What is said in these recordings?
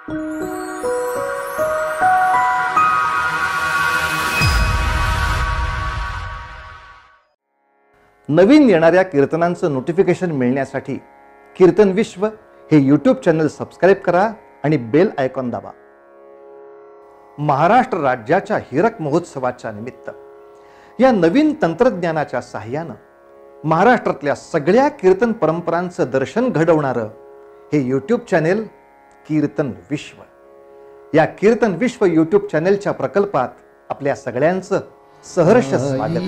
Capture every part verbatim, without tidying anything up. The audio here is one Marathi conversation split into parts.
नवीन येणाऱ्या कीर्तनांचं नोटिफिकेशन मिळण्यासाठी कीर्तन विश्व हे यूट्यूब चॅनल सबस्क्राईब करा आणि बेल आयकॉन दाबा. महाराष्ट्र राज्याच्या हीरक महोत्सवाच्या निमित्त या नवीन तंत्रज्ञानाच्या सहाय्यानं महाराष्ट्रातल्या सगळ्या कीर्तन परंपरांचं दर्शन घडवणारं हे यूट्यूब चॅनेल कीर्तन विश्व. या कीर्तन विश्व यूट्यूब चॅनेलच्या प्रकल्पात आपल्या सगळ्यांचं सहर्ष स्वागत.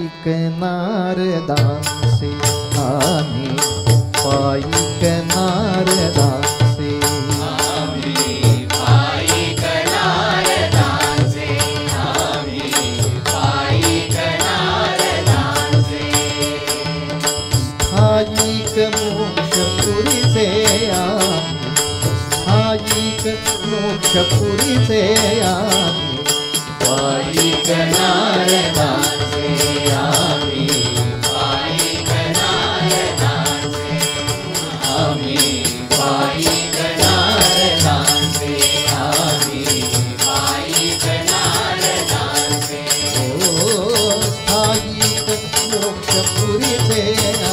नारदासे आम्ही पायिक नारदासे आम्ही पायिक नारदासे आम्ही पायिक नारदासे स्थायिक मोक्षपुरीचे आम्ही स्थायिक मोक्षपुरीचे आम्ही पायिक नारदासे आम्ही पायिक नारदासे आम्ही पायिक नारदासे आम्ही पायिक नारदासे ओ स्थायिक मोक्षपुरीचे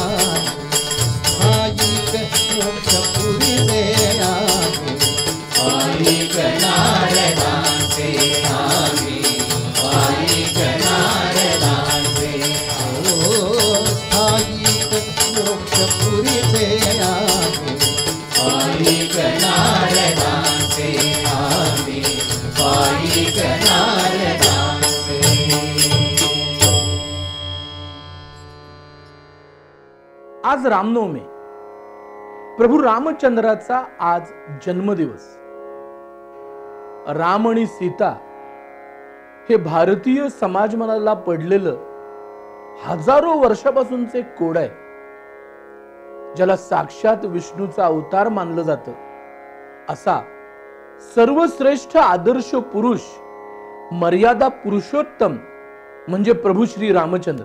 स्थायिक मोक्षपुरीचे आम्ही पायिक नारदासे आम्ही पायिक नारदासे ओ स्थायिक मोक्षपुरीचे आम्ही पायिक नारदासे आम्ही पायिक नारदासे. आज रामनवमी, प्रभू रामचंद्राचा आज जन्मदिवस. राम आणि सीता हे भारतीय समाज मनाला पडलेलं हजारो वर्षापासूनचे कोड आहे, ज्याला साक्षात विष्णूचा अवतार मानलं जातं. असा सर्वश्रेष्ठ आदर्श पुरुष, मर्यादा पुरुषोत्तम म्हणजे प्रभू श्री रामचंद्र.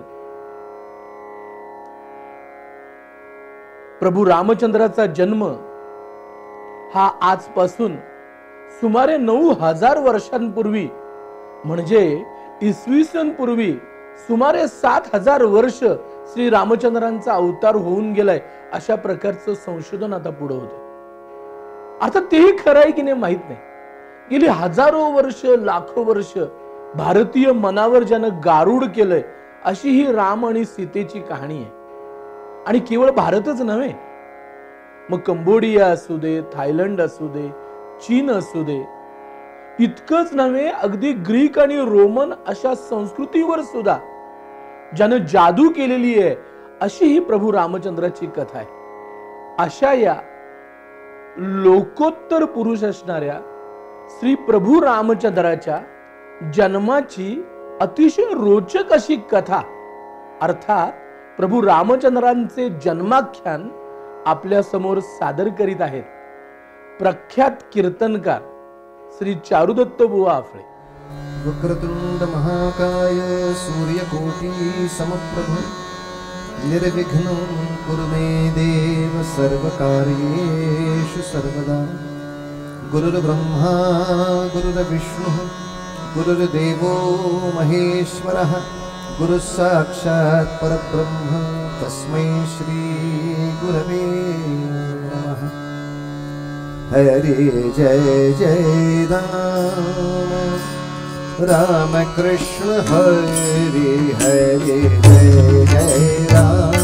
प्रभू रामचंद्राचा जन्म हा आजपासून सुमारे नऊ हजार वर्षांपूर्वी म्हणजे इसवी सन पूर्वी सुमारे सात हजार वर्ष श्री रामचंद्रांचा अवतार होऊन गेलाय अशा प्रकारचं संशोधन आता पुढे होतं. अर्थात तेही खरं आहे की नाही माहित नाही. गेली हजारो वर्ष लाखो वर्ष भारतीय मनावर ज्यानं गारुड केलंय अशी ही राम आणि सीतेची कहाणी आहे. आणि केवळ भारतच नव्हे, मग कंबोडिया असू दे, थायलंड असू दे, चीन असू दे, इतकंच नव्हे अगदी ग्रीक आणि रोमन अशा संस्कृतीवर सुद्धा ज्यानं जादू केलेली आहे अशी ही प्रभू रामचंद्राची कथा आहे. अशा या लोकोत्तर पुरुष असणाऱ्या श्री प्रभू रामचंद्राच्या जन्माची अतिशय रोचक अशी कथा अर्थात प्रभू रामचंद्रांचे जन्माख्यान आपल्या समोर सादर करीत आहेत प्रख्यात कीर्तनकार श्री चारुदत्त बुवा आफ्ळे. वक्रतुंड महाकाय सूर्यकोटि समप्रभ निर्विघ्नं कुरु मे देव सर्वकार्येषु सर्वदा. गुरुर्ब्रह्मा गुरुर्विष्णुः गुरुर्देवो महेश्वरः गुरुः साक्षात् परब्रह्म तस्मै श्री गुरवे नमः. हरे जय जय राम राम कृष्ण हरे हरे जय जय राम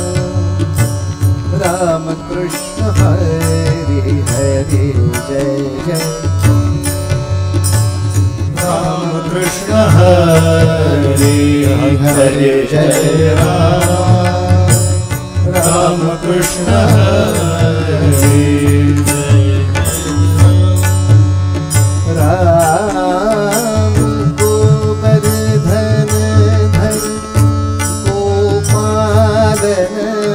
राम कृष्ण हरे हरे जय जय राम कृष्ण हरे हरे जय राम राम कृष्ण हरे राम गोवर्धन धर गोपालन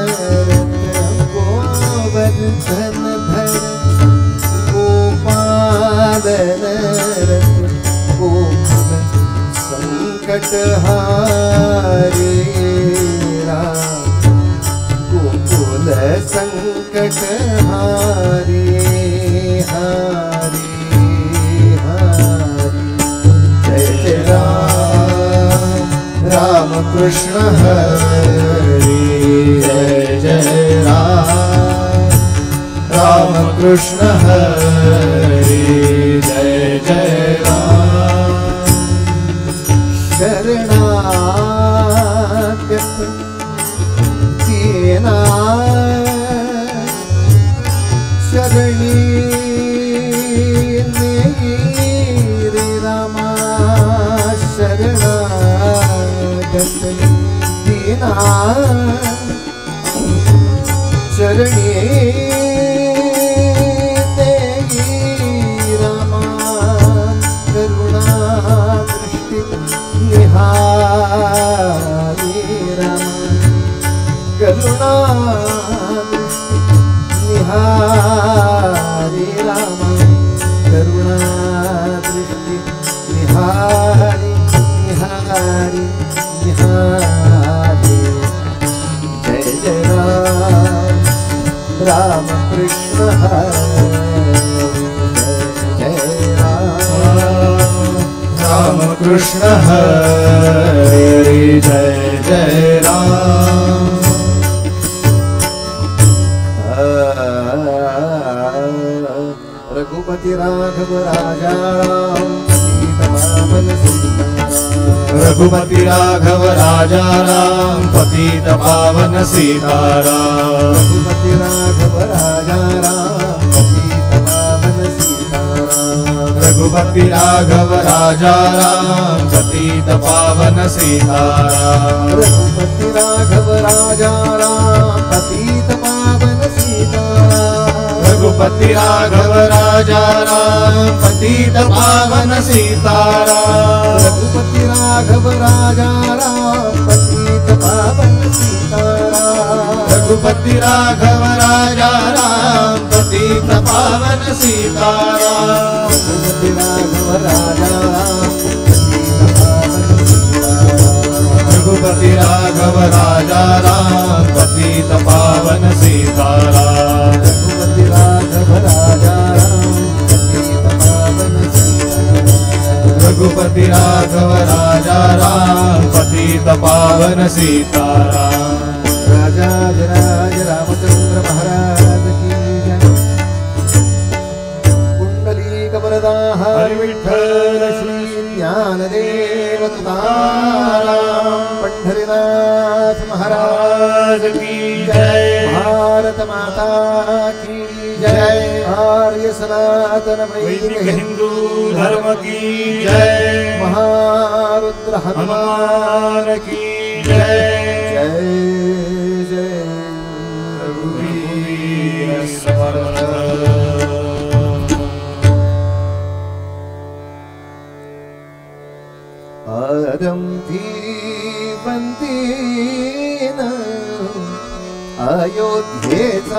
गोवर्धन धर गोपालन गोकुल संकटहारी राम गोकुल संकटहारी हारी कृष्ण हरे जय जय राम राम कृष्ण हरे जय जय राम शरणागत दीना शरणी दीना चरणी देई रामा करुणा दृष्टि निहारी रामा करुणा दृष्टि निहारी रामा करुणा दृष्टि निहारी निहारी जय जय राम राम कृष्ण हरे जय राम राम कृष्ण हरे जय जय राम रघुपति राघव राजा रघुपति राघव राजा राम पतित पावन सीताराम रघुपति राघव राजा राम पतित पावन सीताराम रघुपति राघव राजा राम पतित पावन सीताराम रघुपति राघव राजा राम पतित पावन सीताराम रघुपति राघव राजा राम पतित पावन सीताराम रघुपति राघव राजा राम पतित पावन सीताराम रघुपति राघव राजा राम पतित पावन सीताराम रघुपति राघव राजा राम रघुपति राघव राजा राम पतित पावन सीताराम रघुपति राघव राजा राम पतित पावन सीताराम रघुपति राघव राजा राम पतित पावन सीताराम राजा राज रामचंद्र महाराज की जय कुंडली कबरदाह हरि विठ्ठल श्री ज्ञानदेव तुकाराम पंढरीनाथ महाराज की जय भारत माता की जय आर्य सनातन वैदिक हिंदू धर्म की जय महारुद्र हनुमान की जय जय जय रघुवीर समर्थ आरंभी वंदीन अयोध्येचा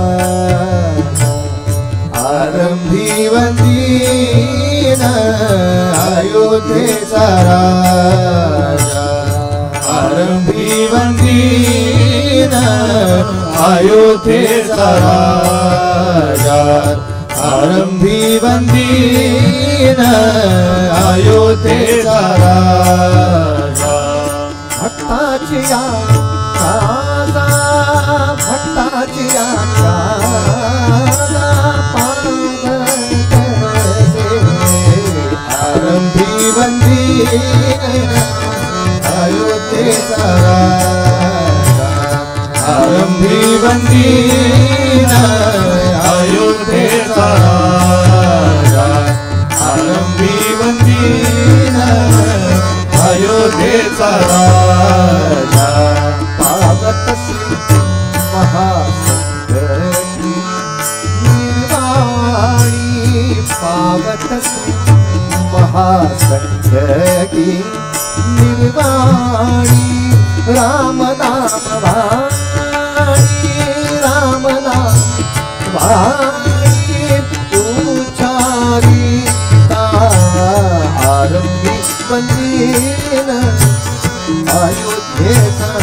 आरंभी वंदीन अयोध्येचा राजा आरंभी वंदीन अयोध्येचा राजा आरंभी वंदीन अयोध्येचा राजा भक्ताची या राजा भक्ताची या राजा आरंभी वंदीन अयोध्येचा राजा आरंभी वंदीन अयोध्येचा राजा आरंभी वंदीन अयोध्येचा राजा पावत श्री महासंगती निर्वाणी पावत श्री महासंगती निर्वाणी राम नाम वाणी राम नाम वाणी उच्चारी आरंभी वंदीन अयोध्येचा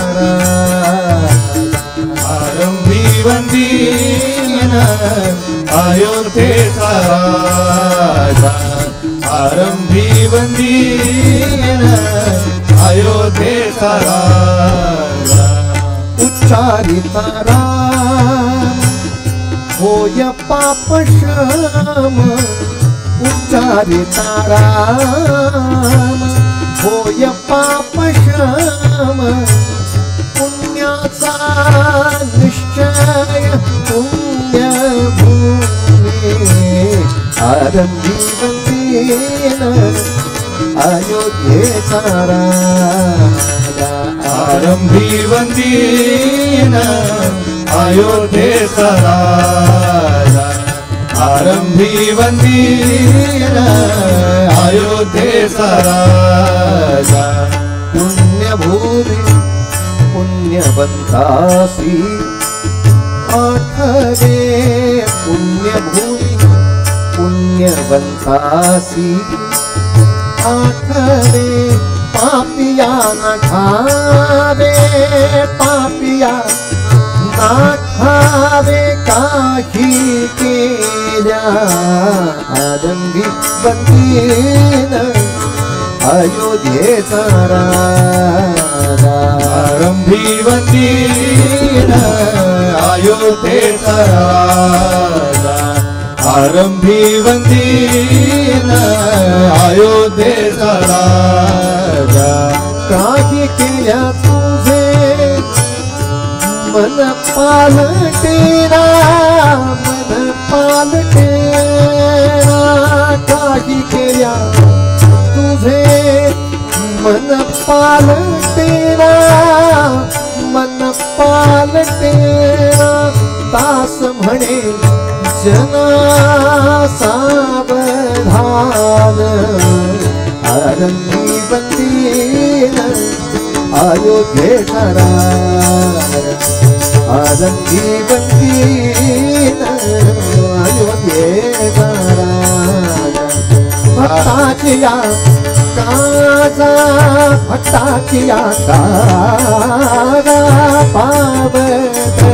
आरंभी वंदीन अयोध्येचा राजा आरंभी वंदीन अयोध्येचा राजा उच्चारिता राम होय पापशम उच्चारिता राम होय पापशम पुण्याचा निश्चय पुण्य भूमी आरंभी वंदीन अयोध्येचा राजा आरंभी वंदीन अयोध्येचा राजा आरंभी वंदीन अयोध्येचा राजा पुण्यभूमी पुण्यवंतासी आठवे पुण्यभूमी पुण्यवंतासी आठवे पापिया नाठावे पापिया नाठावे काही केल्या आरंभी वंदीन अयोध्येचा राजा आरंभी वंदीन अयोध्येचा राजा आरंभी वंदीन अयोध्येचा राजा काही केल्या तुझे मन पालटेना मन पालटेना काही केल्या तुझे मन पालटेना मन पालटेना दास म्हणे जना सावधान आरंभी वंदीन अयोध्येचा राजा आरंभी वंदीन अयोध्येचा राजा भक्ताची या काजा भक्ताची या काजा पावते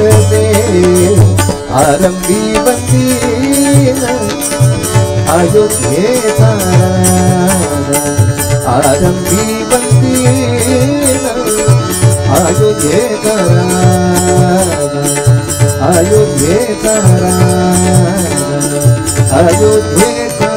आरंभी वंदीन अयोध्येचा राजा आरंभी वंदीन अयोध्येचा राजा अयोध्येचा राजा अयोध्येचा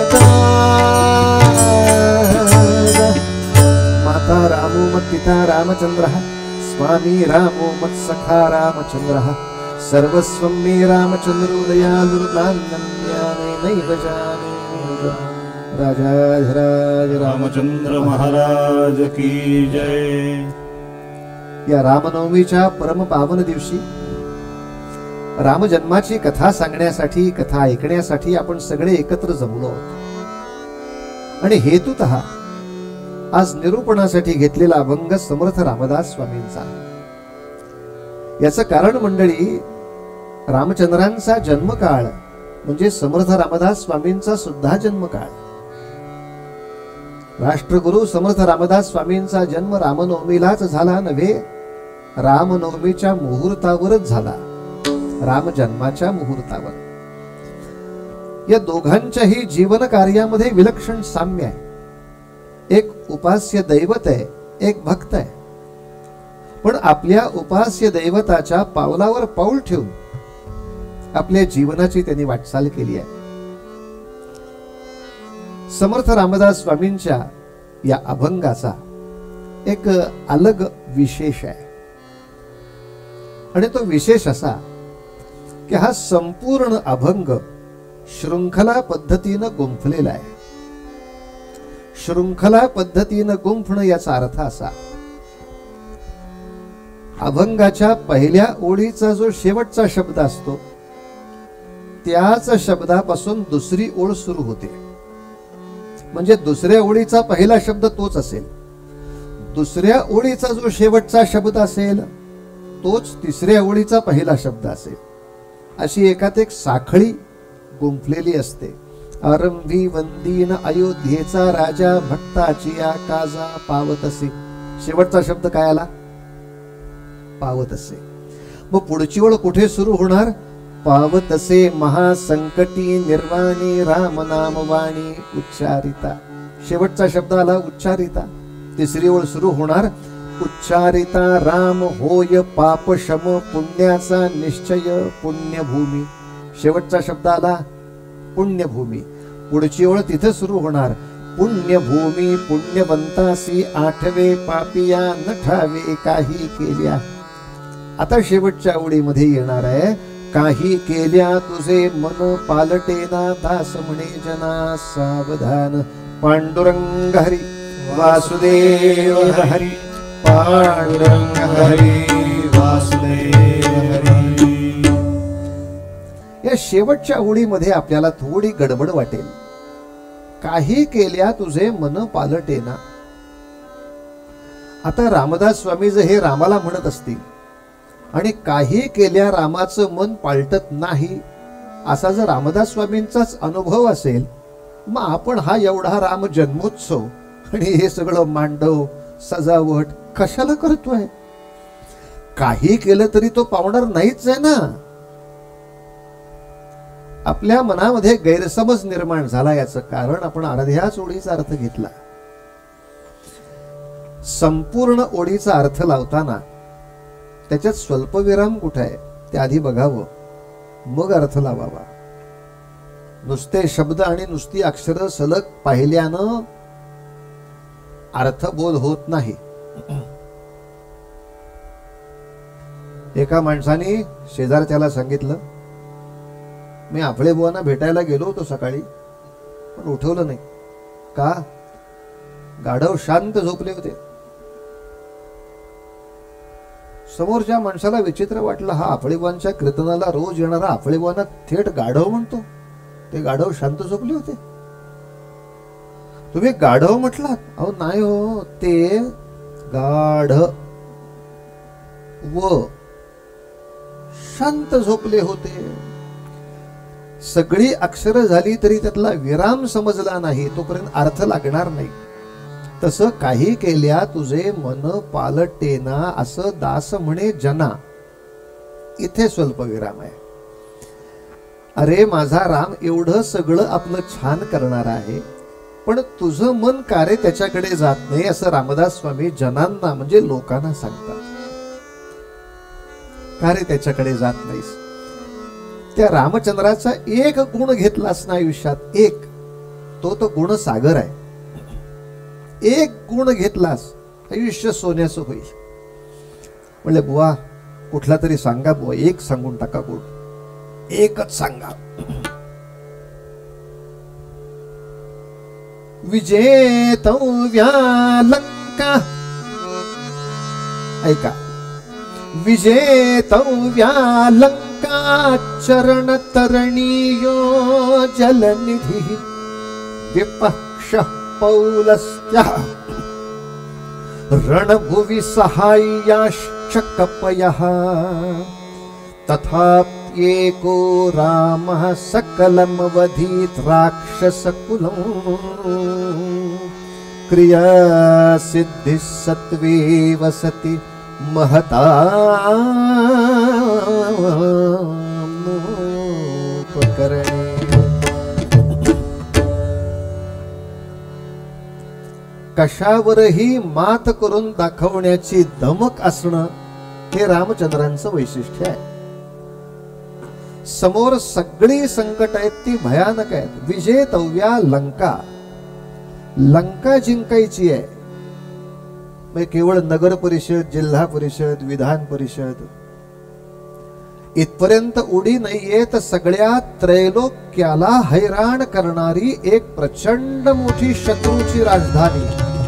राजा माता रामो मत पिता रामचंद्रः स्वामी रामो मत सखा रामचंद्रः सर्वस्वं मे रामचंद्रो दयालुर्नान्यनैव जाने राजाधिराज रामचंद्र महाराज की जय। या रामनवमीच्या परम पावन दिवशी रामजन्माची कथा सांगण्यासाठी कथा ऐकण्यासाठी आपण सगळे एकत्र जमलो आहोत आणि हेतुतः आज निरूपणासाठी घेतलेला अभंग समर्थ रामदास स्वामींचा। याचं कारण मंडळी रामचंद्रांचा जन्मकाळ म्हणजे समर्थ रामदास स्वामींचा सुद्धा जन्मकाळ। राष्ट्रगुरु समर्थ रामदास स्वामींचा जन्म रामनवमीलाच झाला नव्हे, रामनवमीच्या मुहूर्तावरच झाला, राम जन्माच्या मुहूर्तावर। या दोघांच्याही जीवन कार्यामध्ये विलक्षण साम्य आहे। एक उपास्य दैवत आहे, एक भक्त आहे, पण आपल्या उपास्य दैवताच्या पावलावर पाऊल ठेवून आपल्या जीवनाची त्यांनी वाटचाल केली आहे। समर्थ रामदास स्वामींच्या या अभंगाचा एक अलग विशेष आहे आणि तो विशेष असा की हा संपूर्ण अभंग शृंखला पद्धतीने गुंफलेला आहे। शृंखला पद्धतीने गुंफणं याचा अर्थ असा, अभंगाच्या पहिल्या ओळीचा जो शेवटचा शब्द असतो त्याच शब्दापासून दुसरी ओळ सुरू होते, म्हणजे दुसऱ्या ओळीचा पहिला शब्द तोच असेल, दुसऱ्या ओळीचा जो शेवटचा शब्द असेल तोच तिसऱ्या ओळीचा पहिला शब्द असेल, अशी एकात एक साखळी गुंफलेली असते। आरंभी वंदीन अयोध्येचा राजा भक्ताची या काजा पावतसे, शेवटचा शब्द काय आला? पावतसे। मग पुढची ओळ कुठे सुरू होणार? पावतसे महासंकटी निर्वाणी राम नाम वाणी उच्चारिता, शेवटचा शब्द आला उच्चारिता। तिसरी ओळ सुरू होणार, उच्चारिता राम होय पाप शम पुण्याचा निश्चय पुण्यभूमी. शेवटचा शब्द आला पुण्यभूमी. पुढची ओळ तिथे सुरू होणार, पुण्यभूमी पुण्यवंतासी आठवे पापिया न ठावे काही केल्या. आता शेवटच्या ओळीमध्ये येणार आहे, काही केल्या तुझे मन पालटेना दास म्हणे जना सावधान. पांडुरंग हरी वासुदेव हरी पांडुरंग हरी वासुदेव हरी. या शेवटच्या ओळीमध्ये आपल्याला थोडी गडबड वाटेल. काही केल्या तुझे मन पालटेना. आता रामदास स्वामी जर हे रामाला म्हणत असतील आणि काही केल्या रामाचं मन पालटत नाही असा जर रामदास स्वामींचाच अनुभव असेल, मग आपण हा एवढा राम जन्मोत्सव आणि हे सगळं मांडव सजावट कशाला करतोय? काही केलं तरी तो पावणार नाहीच आहे ना. आपल्या मनामध्ये गैरसमज निर्माण झाला. याचं कारण आपण अर्ध्याच ओळीचा अर्थ घेतला. संपूर्ण ओळीचा अर्थ लावताना त्याच्यात स्वल्पविराम कुठे आहे ते आधी बघावं, मग अर्थ लावावा. नुसते शब्द आणि नुसती अक्षर सलग पाहिल्यानं अर्थबोध होत नाही. एका माणसाने शेजारच्याला सांगितलं, मी आपळे बुवांना भेटायला गेलो होतो सकाळी, पण उठवलं नाही. का? गाढव शांत झोपले होते. समोरच्या माणसाला विचित्र वाटलं, हा आपळेबुवांच्या कीर्तनाला रोज येणारा आपळेबुवांना थेट गाढव म्हणतो. ते गाढव शांत झोपले होते. तुम्ही गाढव म्हटलात? अहो नाही हो, ते गाढ व शांत झोपले होते. सगळी अक्षर झाली तरी त्यातला विराम समजला नाही तोपर्यंत अर्थ लागणार नाही. तसं काही केल्या तुझे मन पालटेना असं दास म्हणे जना, इथे स्वल्प विराम आहे. अरे माझा राम एवढं सगळं आपलं छान करणार आहे, पण तुझं मन का रे त्याच्याकडे जात नाही असं रामदास स्वामी जनांना म्हणजे लोकांना सांगतात. का रे त्याच्याकडे जात नाहीस? त्या रामचंद्राचा एक गुण घेतलास ना आयुष्यात, एक, तो तो गुण सागर आहे. एक गुण घेतलास आयुष्य सोन्याचं होईल. म्हणले बुवा कुठला तरी सांगा बुवा, एक सांगून टाका गुण, एकच सांगा. विजेतव्या लंका, ऐका, विजेतव्या लंका चरण तरणीयो जलनिधी विपक्ष पौलस्त्य रणभुवि सहाय्याश्च कपयः तथाप्येको रामः सकलं वधीत् राक्षसकुलं क्रिया सिद्धिः सत्त्वे वसति महता उपकरणे. कशावरही मात करून दाखवण्याची धमक असणं हे रामचंद्रांचं वैशिष्ट्य आहे. समोर सगळी संकट आहेत ती भयानक आहेत. विजेतव्या लंका, लंका जिंकायची आहे. केवळ नगर परिषद, जिल्हा परिषद, विधान परिषद इथपर्यंत उडी नाहीये, तर सगळ्या त्रैलोक्याला हैराण करणारी एक प्रचंड मोठी शत्रूची राजधानी.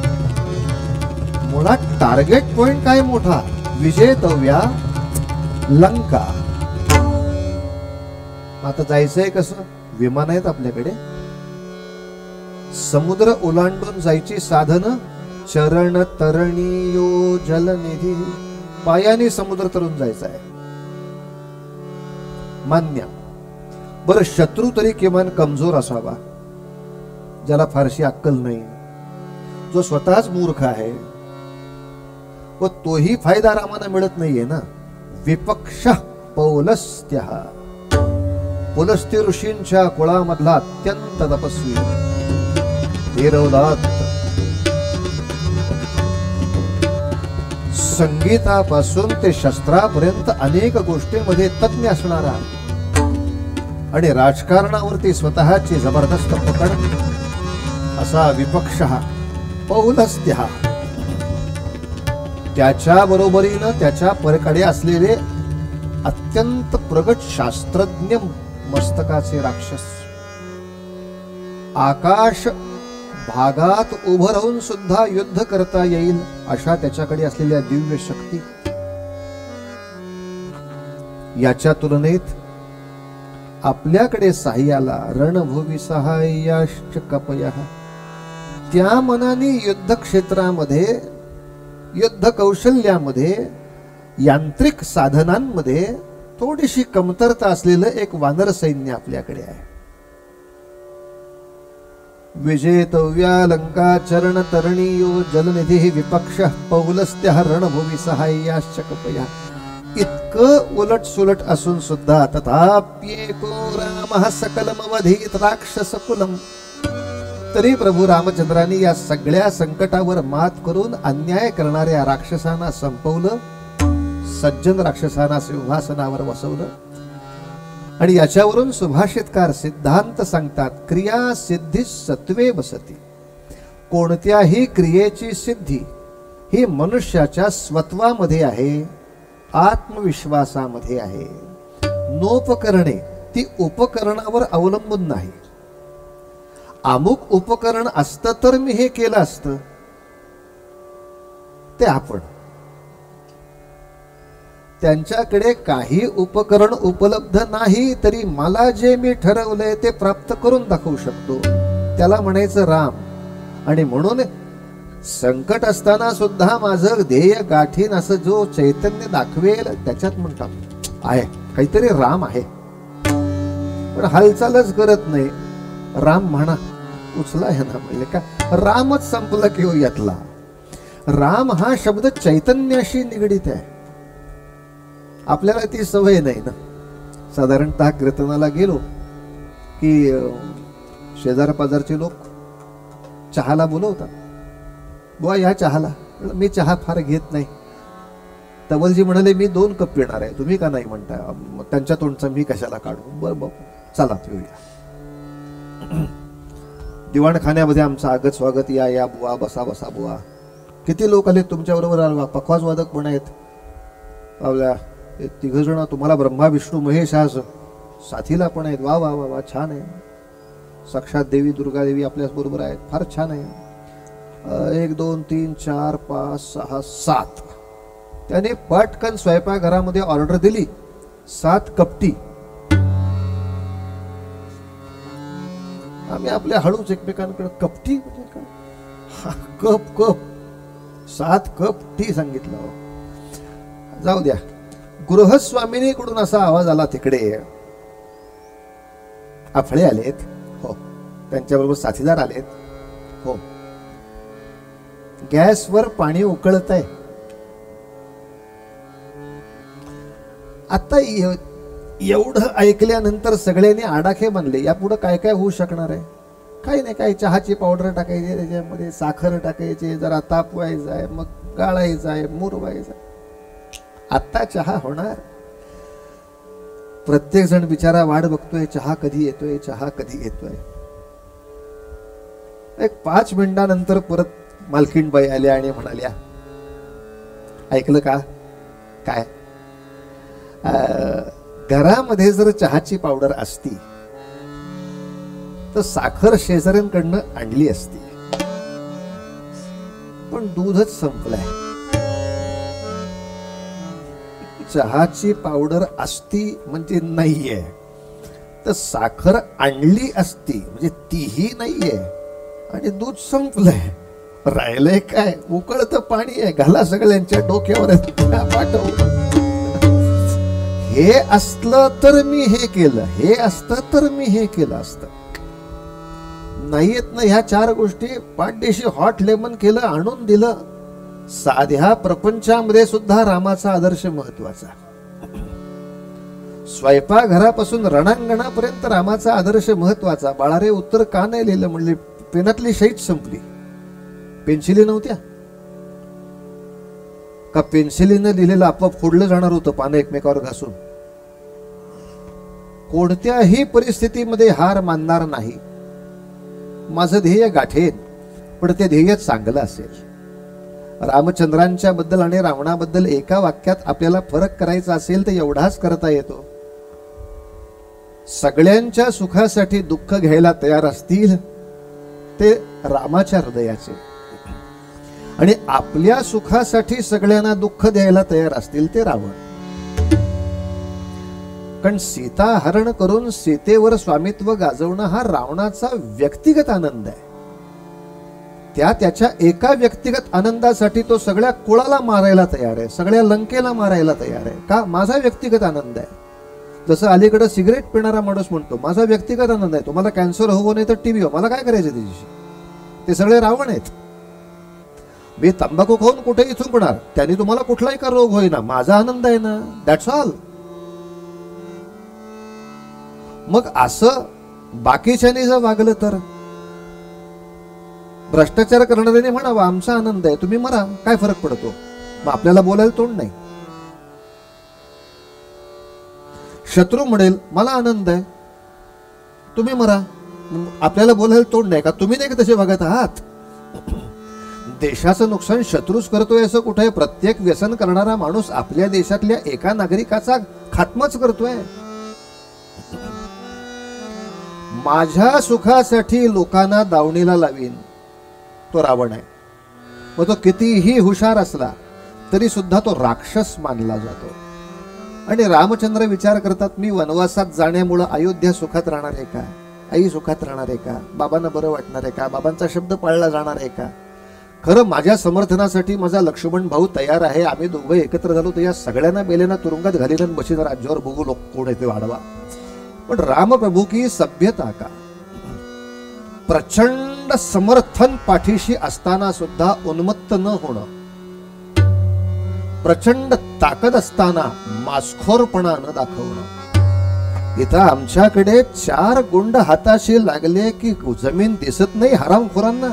मुळात टार्गेट पॉइंट काय मोठा, विजेतव्या लंका. आता जायचंय कसं? विमान आहेत आपल्याकडे. समुद्र ओलांडून जायची साधनं, चरण तरणीयो जलनिधी, पायाने समुद्र तरून जायचा आहे. मान्य. बर शत्रू तरी किमान कमजोर असावा, ज्याला फारशी अक्कल नाही, जो स्वतःच मूर्ख आहे, व तोही फायदा रामाना मिळत नाहीये ना. विपक्ष पौलस्त्य, पुलस्त्य ऋषींच्या कुळामधला अत्यंत तपस्वी धीरोदात्त संगीतापासून ते शस्त्रापर्यंत अनेक गोष्टींमध्ये तज्ञ असणारा आणि राजकारणावरती स्वतःची जबरदस्त पकड असा विपक्ष हा पौलस्त्य हा, त्याच्या बरोबरीनं त्याच्या परीकडे असलेले अत्यंत प्रगत शास्त्रज्ञ मस्तकाचे राक्षस, आकाश भागात उभं राहून सुद्धा युद्ध करता येईल अशा त्याच्याकडे असलेल्या दिव्य शक्ती, याच्या तुलनेत आपल्याकडे सहाय्याला रणभूमी सहाय्याश्च कपयः, त्या मनाने युद्ध क्षेत्रामध्ये युद्ध कौशल्यामध्ये यांत्रिक साधनांमध्ये थोडीशी कमतरता असलेलं एक वानर सैन्य आपल्याकडे आहे. विजेतव्या लंका चरण तरणीयो जलनिधी विपक्ष पौलस्त्य रणभूमी सहाय्याश्च कपयः, इतकं उलट सुलट असून सुद्धा तथाप्येको रामः सकलमवधीत राक्षसकुलम, तरी प्रभू रामचंद्रांनी या सगळ्या संकटावर मात करून अन्याय करणाऱ्या राक्षसांना संपवलं, सज्जन राक्षसांना सिंहासनावर बसवलं. आणि याच्यावरून सुभाषितकार सिद्धांत सांगतात, क्रिया सिद्धी सत्वे बसती, कोणत्याही क्रियेची सिद्धी ही मनुष्याच्या स्वत्वामध्ये आहे, आत्मविश्वासामध्ये आहे. नोपकरणे ती उपकरणावर अवलंबून नाही. अमुक उपकरण असतं तर मी हे केलं असतं, ते आपण. त्यांच्याकडे काही उपकरण उपलब्ध नाही तरी मला जे मी ठरवलंय ते प्राप्त करून दाखवू शकतो, त्याला म्हणायचं राम. आणि म्हणून संकट असताना सुद्धा माझं ध्येय गाठीन असं जो चैतन्य दाखवेल त्याच्यात म्हणतात आहे काहीतरी राम आहे, पण हालचालच करत नाही. राम म्हणा, उचला हे ना म्हणले का रामच संपला किंवा यातला. राम हा शब्द चैतन्याशी निगडित आहे. आपल्याला ती सवय नाही ना. साधारणतः कीर्तनाला गेलो की शेजार पाजारचे लोक चहाला बोलवतात, बुवा या चहाला. मी चहा फार घेत नाही. तवलजी म्हणाले मी दोन कप पिणार आहे, तुम्ही का नाही म्हणताय. त्यांच्या तोंडचं मी कशाला काढू. बरं बापू चला पिऊया. दिवाणखान्यामध्ये आमचं आगत स्वागत, या या बुवा, बसा बसा बुवा. किती लोक आले तुमच्या बरोबर. पखवाज वादक पण आहेत आपल्या तिघ जण. तुम्हाला ब्रह्मा विष्णू महेश आज साथीला पण आहेत. वा वा वा वा छान आहे. साक्षात देवी दुर्गा देवी आपल्या बरोबर आहेत. फार छान आहे. एक दोन तीन चार पाच सहा सात. त्याने पटकन स्वयंपाकघरामध्ये ऑर्डर दिली, सात कपटी. आम्ही आपल्या हळूच एकमेकांकडे कपटी म्हणजे काय, कप कप सात कप टी सांगितलं. जाऊ द्या. गृहस्वामिनीकडून असा आवाज आला तिकडे. आफळे आलेत हो, त्यांच्याबरोबर साथीदार आलेत हो. गॅसवर पाणी उकळत आहे. आता एवढं ऐकल्यानंतर सगळ्यांनी आडाखे बांधले. यापुढे काय काय होऊ शकणार आहे. काही नाही, काही चहाची पावडर टाकायची, त्याच्यामध्ये साखर टाकायची, जरा तापवायचं आहे, मग गाळायचं आहे, मुरवायचं आहे. आता चहा होणार. प्रत्येक जण बिचारा वाट बघतोय, चहा कधी येतोय, चहा कधी येतोय. एक पाच मिनिटानंतर परत मालकीणबाई आल्या आणि म्हणाल्या, ऐकलं का काय, घरामध्ये जर चहाची पावडर असती तर साखर शेजाऱ्यांकडनं आणली असती, पण दूधच संपलंय. चहाची पावडर असती म्हणजे नाहीये, तर साखर आणली असती म्हणजे तीही नाहीये, आणि दूध संपलंय. राहिलंय काय, उकळतं पाणी आहे. घाला सगळ्यांच्या डोक्यावर पाठव. हे असलं तर मी हे केलं, हे असतं तर मी हे केलं असतं. नाही येत ना ह्या चार गोष्टी. पाठदेशी हॉट लेमन केलं, आणून दिलं. साध्या प्रपंचामध्ये सुद्धा रामाचा आदर्श महत्वाचा. स्वयंपाकघरापासून रणांगणापर्यंत रामाचा आदर्श महत्वाचा. बाळारे उत्तर का नाही लिहिलं म्हणले, पेनातली शहीद संपली, पेन्सिली नव्हत्या. का पेन्सिलीनं लिहिलेलं आपोआप फोडलं जाणार होतं पानं एकमेकावर घासून? कोणत्याही परिस्थितीमध्ये हार मानणार नाही. माझं ध्येय गाठेन, पण ते ध्येय चांगलं असेल. रामचंद्रांच्या बद्दल आणि रावणाबद्दल एका वाक्यात आपल्याला फरक करायचा असेल तर एवढाच करता येतो. सगळ्यांच्या सुखासाठी दुःख घ्यायला तयार असतील ते रामाच्या हृदयाचे, आणि आपल्या सुखासाठी सगळ्यांना दुःख द्यायला तयार असतील ते रावण. कारण सीता हरण करून सीतेवर स्वामित्व गाजवणं हा रावणाचा व्यक्तिगत आनंद आहे. त्या त्याच्या एका व्यक्तिगत आनंदासाठी तो सगळ्या कुळाला मारायला तयार आहे, सगळ्या लंकेला मारायला तयार आहे. का? माझा व्यक्तिगत आनंद आहे. जसं अलीकडे सिगरेट पिणारा माणूस म्हणतो माझा व्यक्तिगत आनंद आहे, तुम्हाला कॅन्सर हो नाही तर टीबी हो, मला काय करायचं त्याच्याशी? ते सगळे रावण आहेत. मी तंबाखू खाऊन कुठेही थुंकणार, त्यांनी तुम्हाला कुठलाही का रोग होईना, माझा आनंद आहे ना, दॅट्स ऑल. मग असं बाकीच्यानी जर वागलं तर भ्रष्टाचार करणाऱ्याने म्हणावा आमचा आनंद आहे, तुम्ही मरा, काय फरक पडतो? मग आपल्याला बोलायला तोंड नाही. शत्रू म्हणेल मला आनंद आहे, तुम्ही मरा, आपल्याला बोलायला तोंड नाही. का तुम्ही नाही का तसे वागत आहात? देशाचं नुकसान शत्रूच करतोय असं कुठे? प्रत्येक व्यसन करणारा माणूस आपल्या देशातल्या एका नागरिकाचा खात्माच करतोय. माझ्या सुखासाठी लोकांना दावणीला लावीन तो रावण आहे. मग तो कितीही हुशार असला तरी सुद्धा तो राक्षस मानला जातो. आणि रामचंद्र विचार करतात मी वनवासात जाण्यामुळे अयोध्या सुखात राहणार आहे का? आई सुखात राहणार आहे का? बाबांना बरं वाटणार आहे का? बाबांचा शब्द पाळला जाणार आहे का? खरं माझ्या समर्थनासाठी माझा लक्ष्मण भाऊ तयार आहे, आम्ही दोघं एकत्र झालो तर या सगळ्यांना बेलेना तुरुंगात घालीन बशीन राज्यावर बघू लोक कोण येते वाढवा. पण रामप्रभू की सभ्यता का? प्रचंड समर्थन पाठीशी असताना सुद्धा उन्मत्त न होणं, प्रचंड ताकद असताना मासखोरपणा न दाखवणं. इथं आमच्याकडे चार गुंड हाताशी लागले की जमीन दिसत नाही हरामखोरांना.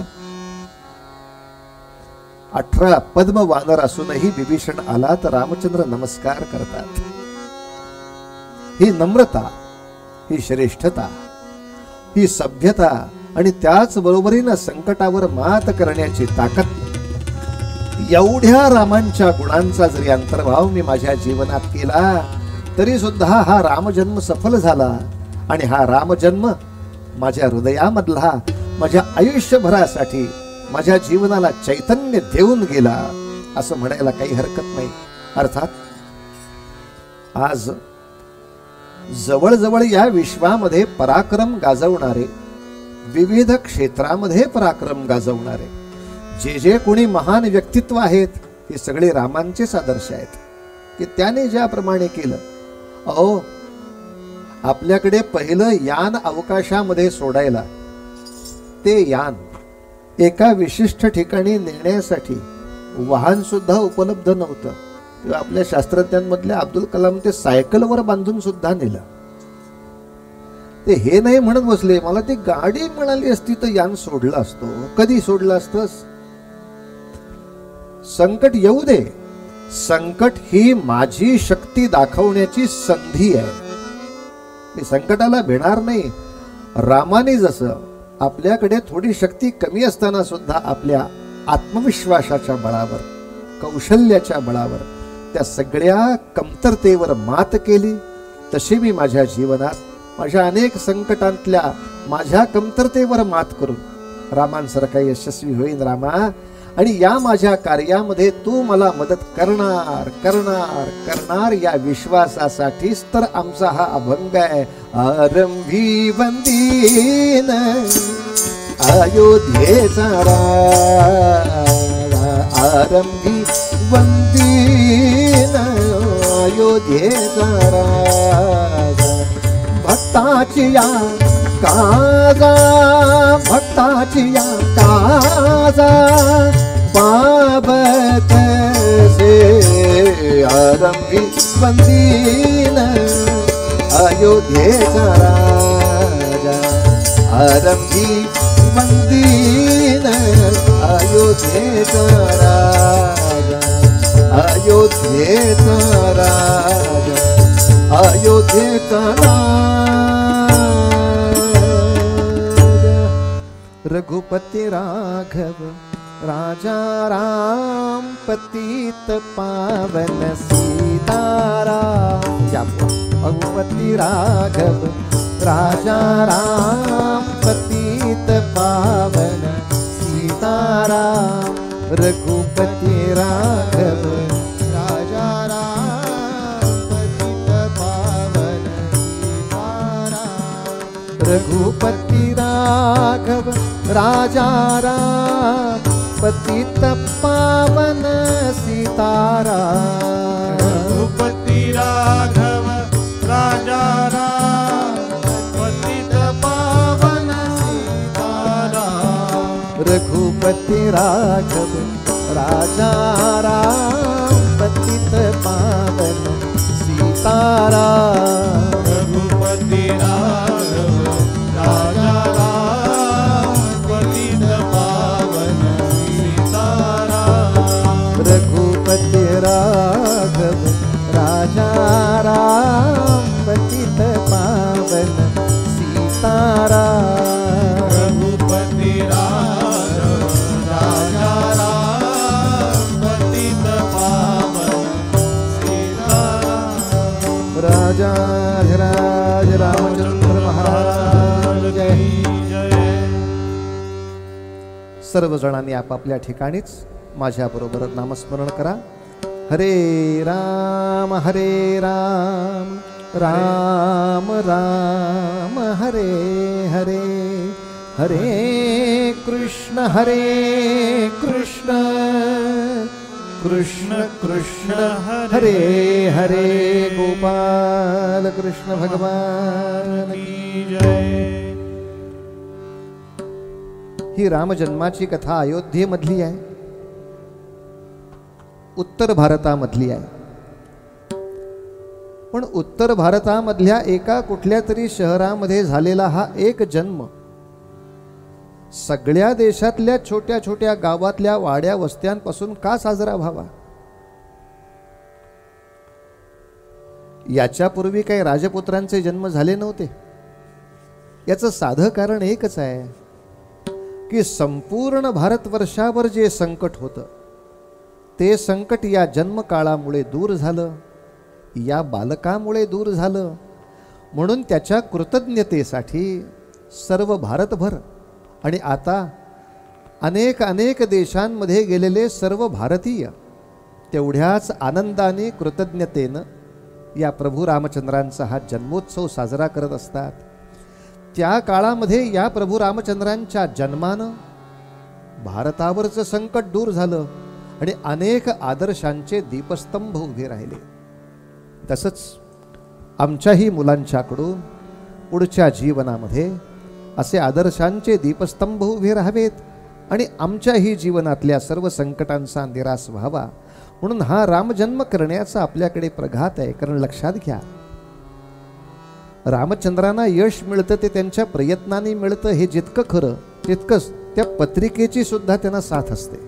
अठरा पद्म वानर असूनही विभीषण आला तर रामचंद्र नमस्कार करतात. ही नम्रता, ही श्रेष्ठता, ही सभ्यता आणि त्याच बरोबरीनं संकटावर मात करण्याची ताकद, एवढ्या रामांच्या गुणांचा जरी अंतर्भाव मी माझ्या जीवनात केला तरी सुद्धा हा रामजन्म सफल झाला. आणि हा रामजन्म माझ्या हृदयामधला माझ्या आयुष्यभरासाठी माझ्या जीवनाला चैतन्य देऊन गेला असं म्हणायला काही हरकत नाही. अर्थात आज जवळजवळ या विश्वामध्ये पराक्रम गाजवणारे, विविध क्षेत्रामध्ये पराक्रम गाजवणारे जे जे कोणी महान व्यक्तित्व आहेत हे सगळे रामांचेच आदर्श आहेत की त्याने ज्याप्रमाणे केलं. अहो आपल्याकडे पहिलं यान अवकाशामध्ये सोडायला, ते यान एका विशिष्ट ठिकाणी नेण्यासाठी वाहन सुद्धा उपलब्ध नव्हतं. तेव्हा आपल्या शास्त्रज्ञांमधले अब्दुल कलाम ते सायकलवर बांधून सुद्धा नेलं. ते हे नाही म्हणत बसले मला ती गाडी मिळाली असती तर यान सोडलं असतो. कधी सोडलं असतंस? संकट येऊ दे, संकट ही माझी शक्ती दाखवण्याची संधी आहे. मी संकटाला भिणार नाही. रामाने जसं आपल्याकडे थोडी शक्ती कमी असताना सुद्धा आपल्या आत्मविश्वासाच्या बळावर, कौशल्याच्या बळावर त्या सगळ्या कमतरतेवर मात केली, तशी मी माझ्या जीवनात माझ्या अनेक संकटांतल्या माझ्या कमतरतेवर मात करून रामांसारखा यशस्वी होईन रामा. आणि या माझ्या कार्यामध्ये तू मला मदत करणार करणार करणार या विश्वासासाठीच तर आमचा हा अभंग आहे. आरंभी वंदीन अयोध्येचा राजा, आरंभी वंदीन अयोध्येचा राजा, भक्ताची या काजा भक्ताची या काजा बाबत से आरंभी वंदीन अयोध्येचा राजा, आरंभी वंदीन अयोध्येचा राजा. येचा राजा अयोध्येचा राजा रघुपती राघव राजा राम पतित पावन सीताराम रघुपती राघव राजा राम पतित पावन सीताराम रघुपती राघव राजा राम पतित पावन सीताराम रघुपती राघव राजा राम पतित पावन सीताराम रघुपति राघव राजा राम पतित पावन सीताराम रघुपति राघव राजा राम पतित पावन सीताराम रघुपति राघव राजा राम पतित पावन सीताराम रघुपति राघव राजा राम पतित पावन सीताराम रघुपति राघव राजा राम पतित पावन सीताराम राजा राज रामचंद्र महाराज जय. सर्वजणांनी आपापल्या ठिकाणीच माझ्या बरोबर नामस्मरण करा. हरे राम हरे राम राम राम हरे हरे हरे कृष्ण हरे कृष्ण कृष्ण कृष्ण हरे हरे गोपाल कृष्ण भगवान की जय. ही रामजन्माची कथा अयोध्येमधली आहे, उत्तर भारतामधली आहे. पण उत्तर भारतामधल्या एका कुठल्या तरी शहरामध्ये झालेला हा एक जन्म सगळ्या देशातल्या छोट्या छोट्या गावातल्या वाड्या वस्त्यांपासून का साजरा व्हावा? याच्यापूर्वी काही राजपुत्रांचे जन्म झाले नव्हते. याचं साधं कारण एकच आहे की संपूर्ण भारतवर्षावर जे संकट होतं ते संकट या जन्मकाळामुळे दूर झालं, या बालकामुळे दूर झालं. म्हणून त्याच्या कृतज्ञतेसाठी सर्व भारतभर आणि आता अनेक अनेक देशांमध्ये गेलेले सर्व भारतीय तेवढ्याच आनंदाने कृतज्ञतेनं या प्रभू रामचंद्रांचा हा जन्मोत्सव साजरा करत असतात. त्या काळामध्ये या प्रभू रामचंद्रांच्या जन्मानं भारतावरचं संकट दूर झालं आणि अनेक आदर्शांचे दीपस्तंभ उभे राहिले. तसंच आमच्याही मुलांच्याकडून पुढच्या जीवनामध्ये असे आदर्शांचे दीपस्तंभ उभे राहावेत आणि आमच्याही जीवनातल्या सर्व संकटांचा निराश व्हावा म्हणून हा रामजन्म करण्याचा आपल्याकडे प्रघात आहे. कारण लक्षात घ्या, रामचंद्रांना यश मिळतं ते त्यांच्या प्रयत्नांनी मिळतं हे जितकं खरं तितकंच त्या पत्रिकेची सुद्धा त्यांना साथ असते.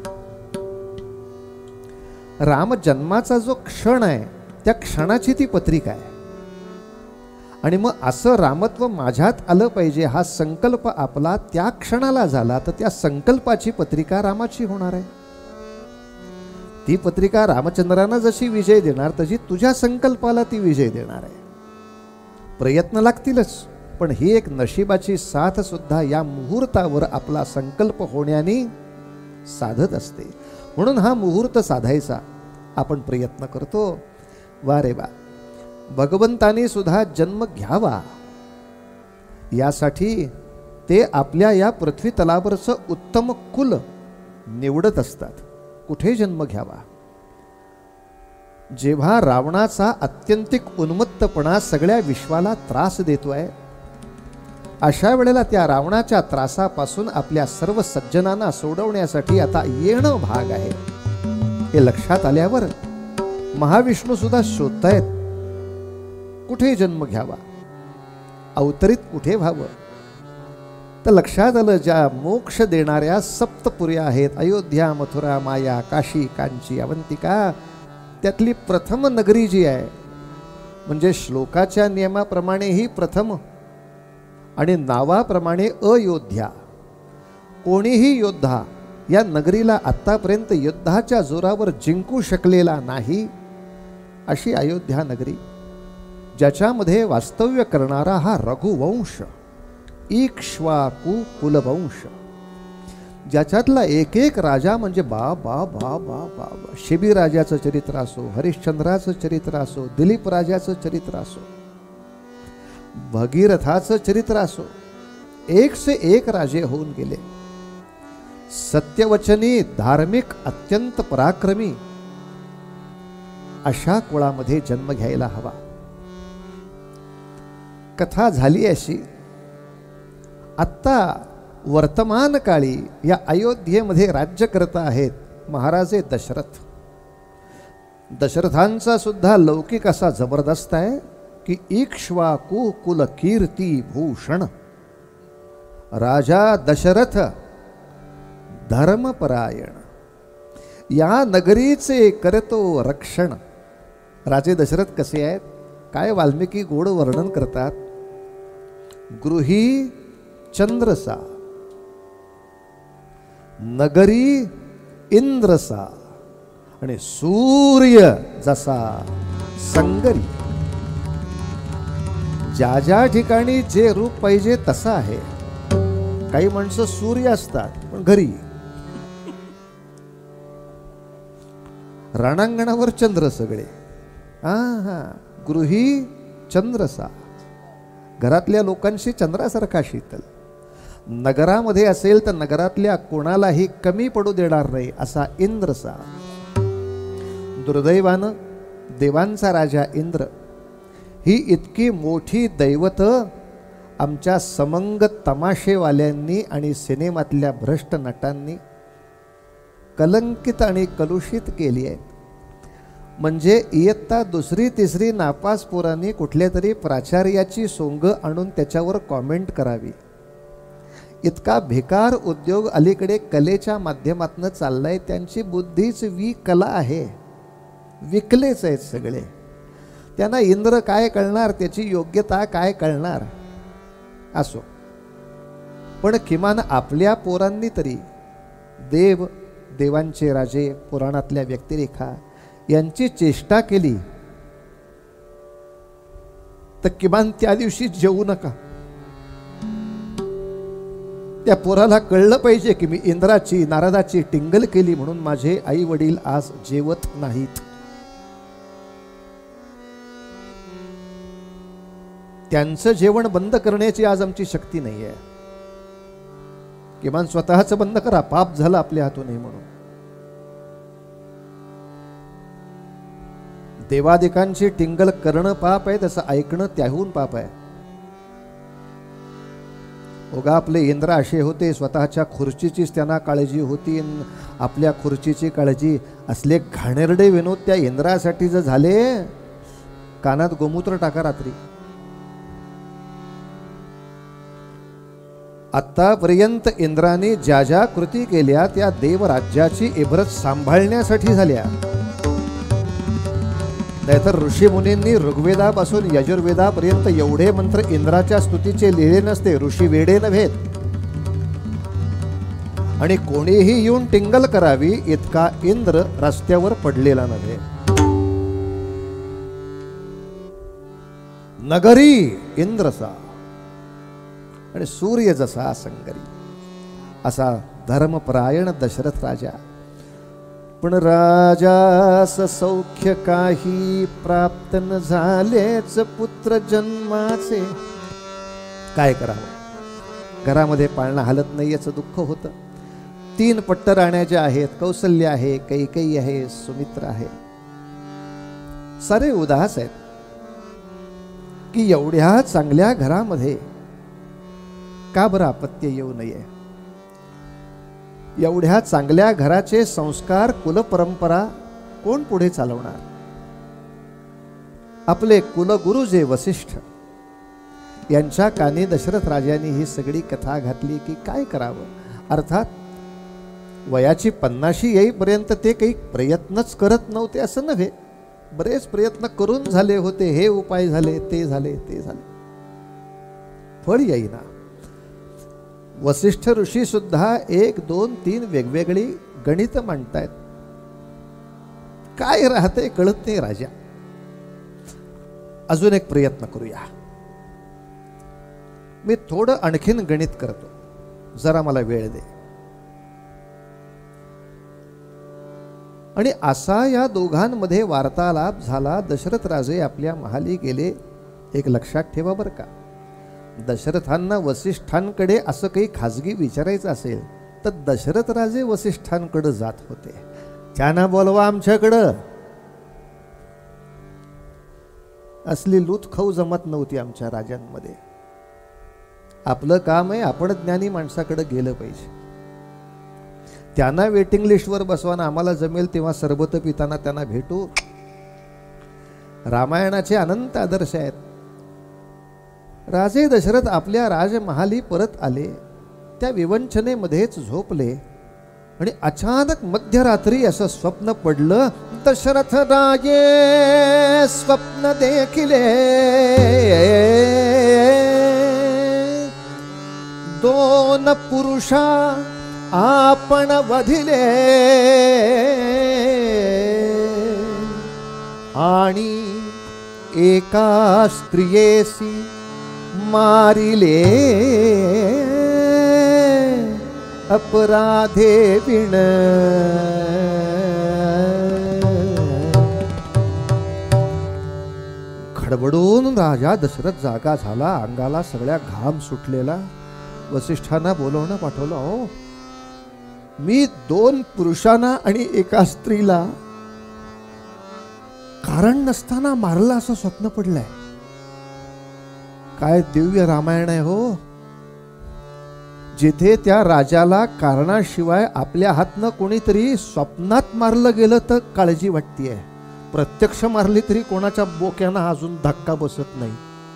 रामजन्माचा जो क्षण आहे त्या क्षणाची ती पत्रिका आहे. आणि मग असं रामत्व माझ्यात आलं पाहिजे हा संकल्प आपला त्या क्षणाला झाला तर त्या संकल्पाची पत्रिका रामाची होणार आहे. ती पत्रिका रामचंद्रांना जशी विजय देणार तशी तुझ्या संकल्पाला ती विजय देणार आहे. प्रयत्न लागतीलच, पण ही एक नशिबाची साथ सुद्धा या मुहूर्तावर आपला संकल्प होण्याने साधत असते. म्हणून हा मुहूर्त साधायचा आपण प्रयत्न करतो. वा रे वा, भगवंताने सुद्धा जन्म घ्यावा यासाठी ते आपल्या या पृथ्वी तलावरचं उत्तम कुल निवडत असतात. कुठे जन्म घ्यावा? जेव्हा रावणाचा अत्यंतिक उन्मत्तपणा सगळ्या विश्वाला त्रास देतोय, अशा वेळेला त्या रावणाच्या त्रासापासून आपल्या सर्व सज्जनांना सोडवण्यासाठी आता येणं भाग आहे. हे लक्षात आल्यावर महाविष्णू सुद्धा शोधतायत कुठे जन्म घ्यावा, अवतरित कुठे व्हावं. तर लक्षात आलं ज्या मोक्ष देणाऱ्या सप्तपुऱ्या आहेत, अयोध्या, मथुरा, माया, काशी, कांची, अवंतिका, त्यातली प्रथम नगरी जी आहे, म्हणजे श्लोकाच्या नियमाप्रमाणे ही प्रथम आणि नावाप्रमाणे अयोध्या, कोणीही योद्धा या नगरीला आत्तापर्यंत युद्धाच्या जोरावर जिंकू शकलेला नाही, अशी अयोध्या नगरी, ज्याच्यामध्ये वास्तव्य करणारा हा रघुवंश, इक्ष्वाकु कुलवंश, ज्याच्यातला एक एक राजा म्हणजे बा बा बा बा बा बा शिबी राजाचं चरित्र असो, हरिश्चंद्राचं चरित्र असो, दिलीप राजाचं चरित्र असो, भगीरथाचं चरित्र असो, एक से एक राजे होऊन गेले. सत्यवचनी, धार्मिक, अत्यंत पराक्रमी अशा कुळामध्ये जन्म घ्यायला हवा. कथा झाली अशी, आत्ता वर्तमान काळी या अयोध्येमध्ये राज्य करत आहेत महाराजे दशरथ. दशरथांचा सुद्धा लौकिक असा जबरदस्त आहे की इक्ष्वाकु कुल कीर्ती भूषण. राजा दशरथ धर्मपरायण, या नगरीचे करतो रक्षण. राजे दशरथ कसे आहेत, काय वाल्मिकी गोड वर्णन करतात. गृही चंद्रसा, नगरी इंद्रसा, आणि सूर्य जसा संगरी. ज्या ज्या ठिकाणी जे रूप पाहिजे तसं आहे. काही माणसं सूर्य असतात पण घरी, रणांगणावर चंद्र सगळे. हा हा गृही चंद्रसा, घरातल्या लोकांशी चंद्रासारखा शीतल. नगरामध्ये असेल तर नगरातल्या कोणालाही कमी पडू देणार नाही असा इंद्रसा. दुर्दैवानं देवांचा राजा इंद्र ही इतकी मोठी दैवत आमच्या समंग तमाशेवाल्यांनी आणि सिनेमातल्या भ्रष्ट नटांनी कलंकित आणि कलुषित केली आहेत. म्हणजे इयत्ता दुसरी तिसरी नापास पोरांनी कुठल्या तरी प्राचार्याची सोंग आणून त्याच्यावर कॉमेंट करावी, इतका बेकार उद्योग अलीकडे कलेच्या माध्यमातून चाललाय. त्यांची बुद्धीच वी कला आहे, विकलेच आहेत सगळे. त्यांना इंद्र काय कळणार, त्याची योग्यता काय कळणार. असो, पण किमान आपल्या पोरांनी तरी देव, देवांचे राजे, पुराणातल्या व्यक्तिरेखा यांची चेष्टा केली तर किमान त्या दिवशी जेवू नका. त्या पोराला कळलं पाहिजे की मी इंद्राची, नारदाची टिंगल केली म्हणून माझे आई वडील आज जेवत नाहीत. त्यांचं जेवण बंद करण्याची आज आमची शक्ती नाही आहे. किमान स्वतःच बंद करा, पाप झालं आपल्या हातून म्हणून. देवादिकांची टिंगल करणं पाप आहे, तसं ऐकणं त्याहून पाप आहे. उगा आपले इंद्र असे होते, स्वतःच्या खुर्चीचीच त्यांना काळजी होती, आपल्या खुर्चीची काळजी. असले घाणेरडे विनोद त्या इंद्रासाठी जर झाले, कानात गोमूत्र टाका रात्री. आतापर्यंत इंद्राने ज्या ज्या कृती केल्या त्या देवराज्याची इबरत सांभाळण्यासाठी झाल्या. नाहीतर ऋषी मुनींनी ऋग्वेदापासून यजुर्वेदापर्यंत एवढे मंत्र इंद्राच्या स्तुतीचे लिहिले नसते. ऋषी वेडे नव्हेत. आणि कोणीही येऊन टिंगल करावी इतका इंद्र रस्त्यावर पडलेला नव्हे. नगरी इंद्रसा आणि सूर्य जसा संगरी, असा धर्मपरायण दशरथ राजा. पण राजास सौख्य काही प्राप्त न झालेच पुत्र जन्माचे. काय करावं, घरामध्ये पाळणा हालत नाही याचं दुःख होतं. तीन पट्ट राण्या ज्या आहेत, कौसल्य आहे, कैकेयी आहे, सुमित्रा आहे, सारे उदास आहेत की एवढ्या चांगल्या घरामध्ये का बरं अपत्य येऊ नये. एवढ्या चांगल्या घराचे संस्कार, कुलपरंपरा कोण पुढे चालवणार. आपले कुलगुरु जे वसिष्ठ यांच्या कानी दशरथ राजांनी ही सगळी कथा घातली की काय करावं. अर्थात वयाची पन्नाशी येईपर्यंत ते काही प्रयत्नच करत नव्हते असं नव्हे. बरेच प्रयत्न करून झाले होते, हे उपाय झाले, ते झाले, ते झाले, फळ येईना. वसिष्ठ ऋषी सुद्धा एक दोन तीन वेगवेगळी गणित मांडतायत. काय राहते कळत नाही राजा. अजून एक प्रयत्न करूया. मी थोडं आणखीन गणित करतो, जरा मला वेळ दे. आणि असा या दोघांमध्ये वार्तालाप झाला. दशरथ राजे आपल्या महाली गेले. एक लक्षात ठेवा बरं का, दशरथांना वसिष्ठांकडे असं काही खाजगी विचारायचं असेल तर दशरथ राजे वसिष्ठांकडे जात होते. त्यांना बोलवा आमच्याकडं. असली लूट खाऊ जमत नव्हती आमच्या राजांमध्ये. आपलं काम आहे, आपण ज्ञानी माणसाकडे गेलं पाहिजे. त्यांना वेटिंग लिस्टवर बसवाना आम्हाला जमेल तेव्हा सरबत पिताना त्यांना भेटू. रामायणाचे अनंत आदर्श आहेत. राजे दशरथ आपल्या राजमहाली परत आले. त्या विवंचनेमध्येच झोपले आणि अचानक मध्यरात्री असं स्वप्न पडलं. दशरथ राजे स्वप्न देखिले, दोन पुरुषा आपण वधिले, आणि एका स्त्रियेसी मारिले, अपराधे विण. खडबडून राजा दशरथ जागा झाला. अंगाला सगळ्या घाम सुटलेला. वसिष्ठांना बोलवणं पाठवलं. हो, मी दोन पुरुषांना आणि एका स्त्रीला कारण नसताना मारलं असं स्वप्न पडलंय. काय दिव्य रामायण आहे हो. जिथे त्या राजाला कारणाशिवाय आपल्या हातनं कोणीतरी स्वप्नात मारलं गेलं तर काळजी वाटतेय. प्रत्यक्ष मारली तरी कोणाच्या बोक्यानं अजून धक्का बसत नाही.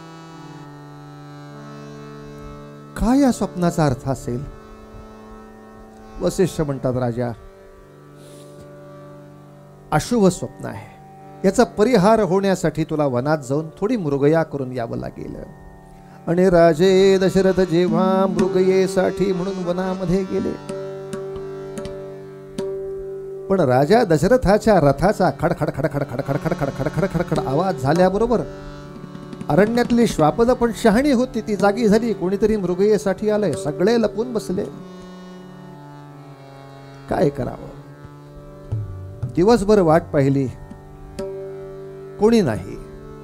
काय या स्वप्नाचा अर्थ असेल? वसिष्ठ म्हणतात, राजा, अशुभ स्वप्न आहे. याचा परिहार होण्यासाठी तुला वनात जाऊन थोडी मृगया करून यावं लागेल. आणि राजे दशरथ जेव्हा मृगयेसाठी म्हणून वनामध्ये गेले, पण राजा दशरथाच्या रथाचा खडखड खडखड खडखड खडखड खडखड खडखड आवाज झाल्याबरोबर अरण्यातली श्वापद पण शहाणी होती. ती जागी झाली. कोणीतरी मृगयेसाठी आलंय. सगळे लपून बसले. काय करावं? दिवसभर वाट पाहिली, कोणी नाही.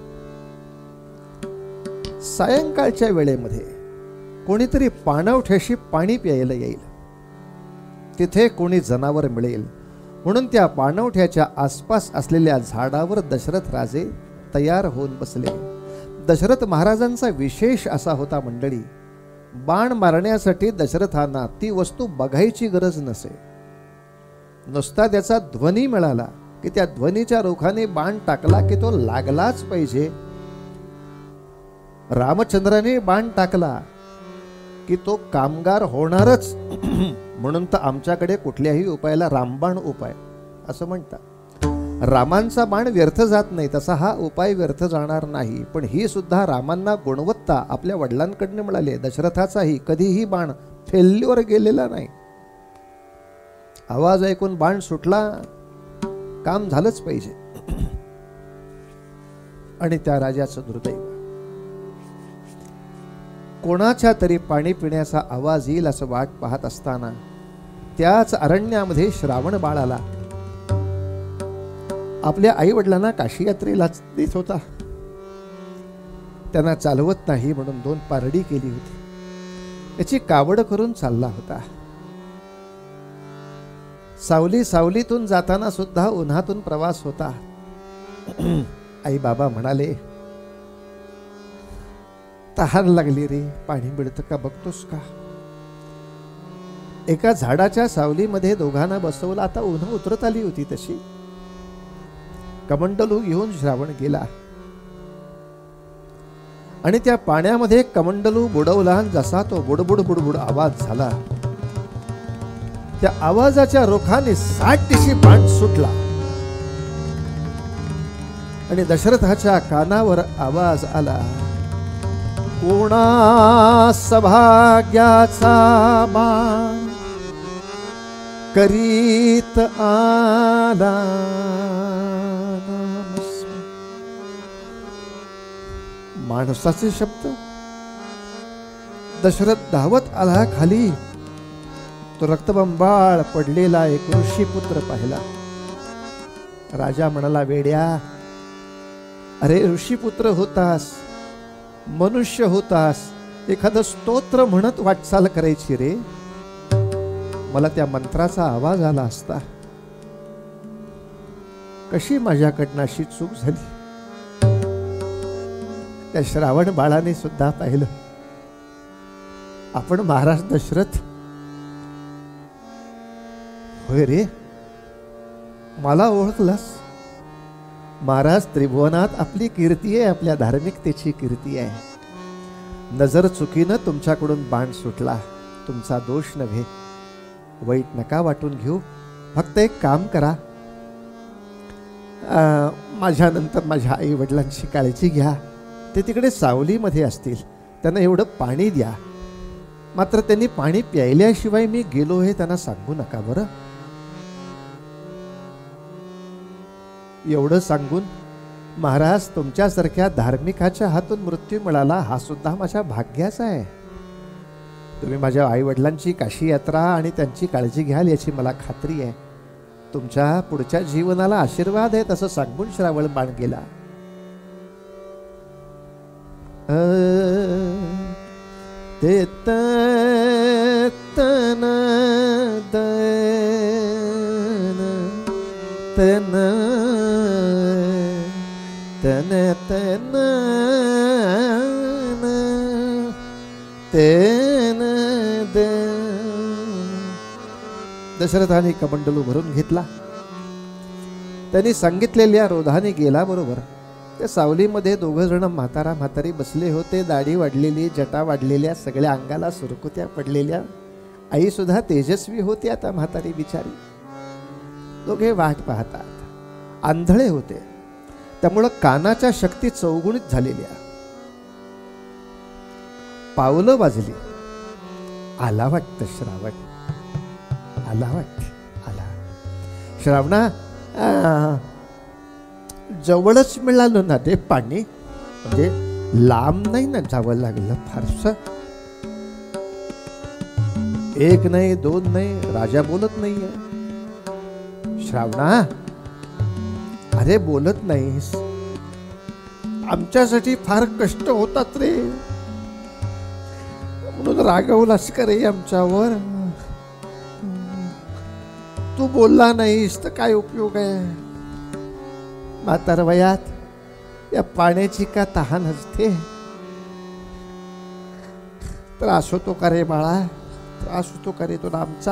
सायंकाळच्या वेळेमध्ये कोणीतरी पाणवठ्याशी पाणी प्यायला येईल. तिथे कोणी जनावर मिळेल म्हणून त्या पाणवठ्याच्या आसपास असलेल्या झाडावर दशरथ राजे तयार होऊन बसले. दशरथ महाराजांचा विशेष असा होता मंडळी, बाण मारण्यासाठी दशरथांना ती वस्तू बघायची गरज नसे. नुसता त्याचा ध्वनी मिळाला की त्या ध्वनीच्या रोखाने बाण टाकला की तो लागलाच पाहिजे. रामचंद्राने बाण टाकला की तो कामगार होणारच. म्हणून तर आमच्याकडे कुठल्याही उपायाला रामबाण उपाय असं म्हणतात. रामांचा बाण व्यर्थ जात नाही, तसा हा उपाय व्यर्थ जाणार नाही. पण ही सुद्धा रामांना गुणवत्ता आपल्या वडिलांकडनं मिळाली. दशरथाचाही कधीही बाण फेल्युअर गेलेला नाही. आवाज ऐकून बाण सुटला, काम झालंच पाहिजे. आणि त्या राजाचं दुर्दैव, कोणाच्या तरी पाणी पिण्याचा आवाज येईल असं वाट पाहत असताना त्याच अरण्यामध्ये श्रावण बाळ आला. आपल्या आई वडिलांना काशी यात्रेला देत होता. त्यांना चालवत नाही म्हणून दोन पारडी केली होती. त्याची कावड करून चालला होता. सावली सावलीतून जाताना सुद्धा उन्हातून प्रवास होता. आई बाबा म्हणाले, तहान लागली रे, पाणी मिळतं का बघतोस का? एका झाडाच्या सावलीमध्ये दोघांना बसवलं. आता उन्ह उतरत आली होती तशी. कमंडलू घेऊन श्रावण गेला आणि त्या पाण्यामध्ये कमंडलू बुडवला. जसा तो बुडबुड बुडबुड आवाज झाला, त्या आवाजाच्या रोखाने साठ दिशी बाण सुटला. आणि दशरथाच्या कानावर आवाज आला, कोणा सभाग्याचा मान करीत आला. माणसाचे शब्द. दशरथ धावत आला खाली. तो रक्तबंबाळ पडलेला एक ऋषीपुत्र पाहिला. राजा म्हणाला, वेड्या, अरे ऋषीपुत्र होतास, मनुष्य होतास, एखादं स्तोत्र म्हणत वाटचाल करायची रे. मला त्या मंत्राचा आवाज आला असता. कशी माझ्याकडनं अशी चूक झाली. त्या श्रावण बाळाने सुद्धा पाहिलं, आपण महाराज दशरथ होय रे, मला ओळखलास. महाराज, त्रिभुवनात आपली कीर्ती आहे, आपल्या धार्मिकतेची कीर्ती आहे. नजर चुकीनं तुमच्याकडून बाण सुटला, तुमचा दोष नव्हे. वाईट नका वाटून घेऊ. फक्त एक काम करा, माझ्यानंतर माझ्या आई वडिलांची काळजी घ्या. ते तिकडे सावलीमध्ये असतील, त्यांना एवढं पाणी द्या. मात्र त्यांनी पाणी प्यायल्याशिवाय मी गेलो हे त्यांना सांगू नका बरं. एवढं सांगून, महाराज, तुमच्यासारख्या धार्मिकाच्या हातून मृत्यू मिळाला हा सुद्धा माझ्या भाग्याचा आहे. तुम्ही माझ्या आई वडिलांची काशी यात्रा आणि त्यांची काळजी घ्याल याची मला खात्री आहे. तुमच्या पुढच्या जीवनाला आशीर्वाद आहे असं सांगून श्रावण बाण गेला. ते तन तन तन तन तेन दे. दशरथाने कमंडलू भरून घेतला. त्यांनी सांगितलेल्या रोधाने गेला बरोबर. त्या सावलीमध्ये दोघ जण म्हातारा म्हातारी बसले होते. दाढी वाढलेली, जटा वाढलेल्या, सगळ्या अंगाला सुरकुत्या पडलेल्या. आई सुद्धा तेजस्वी होती आता म्हातारी बिचारी. दोघे वाट पाहतात. आंधळे होते, त्यामुळं कानाच्या शक्ती चौगुणित झालेल्या. पावलं वाजली. आला वाटतं श्रावण, आला वाटत आला. श्रावणा, जवळच मिळालं ना ते पाणी, म्हणजे लांब नाही ना जावं लागलं फारसं. एक नाही, दोन नाही, राजा बोलत नाहीये. श्रावणा, अरे बोलत नाहीस, आमच्यासाठी फार कष्ट होतात रे, म्हणून रागवलास का रे आमच्यावर. तू बोलला नाहीस तर काय उपयोग आहे. म्हातार वयात या पाण्याची का तहान असते. त्रास होतो का रे बाळा, त्रास होतो का रे तुला आमचा.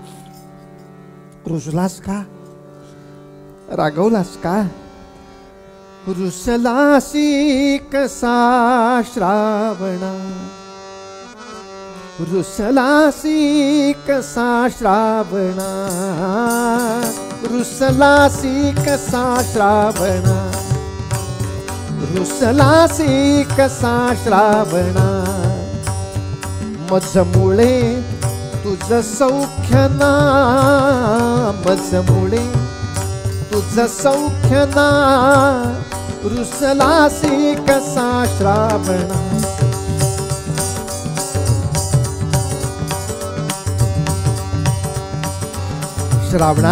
रुसलास का, रागवलास का. रुसलासी कसा श्रावणा, रुसलासी कसा श्रावणा, रुसलासी कसा श्रावणा, रुसलासी कसा श्रावणा. मजमुळे तुझ सौख्य ना, मजमुळे तुझ सौख्य ना, रुसलासी कसा श्रावणा. श्रावणा,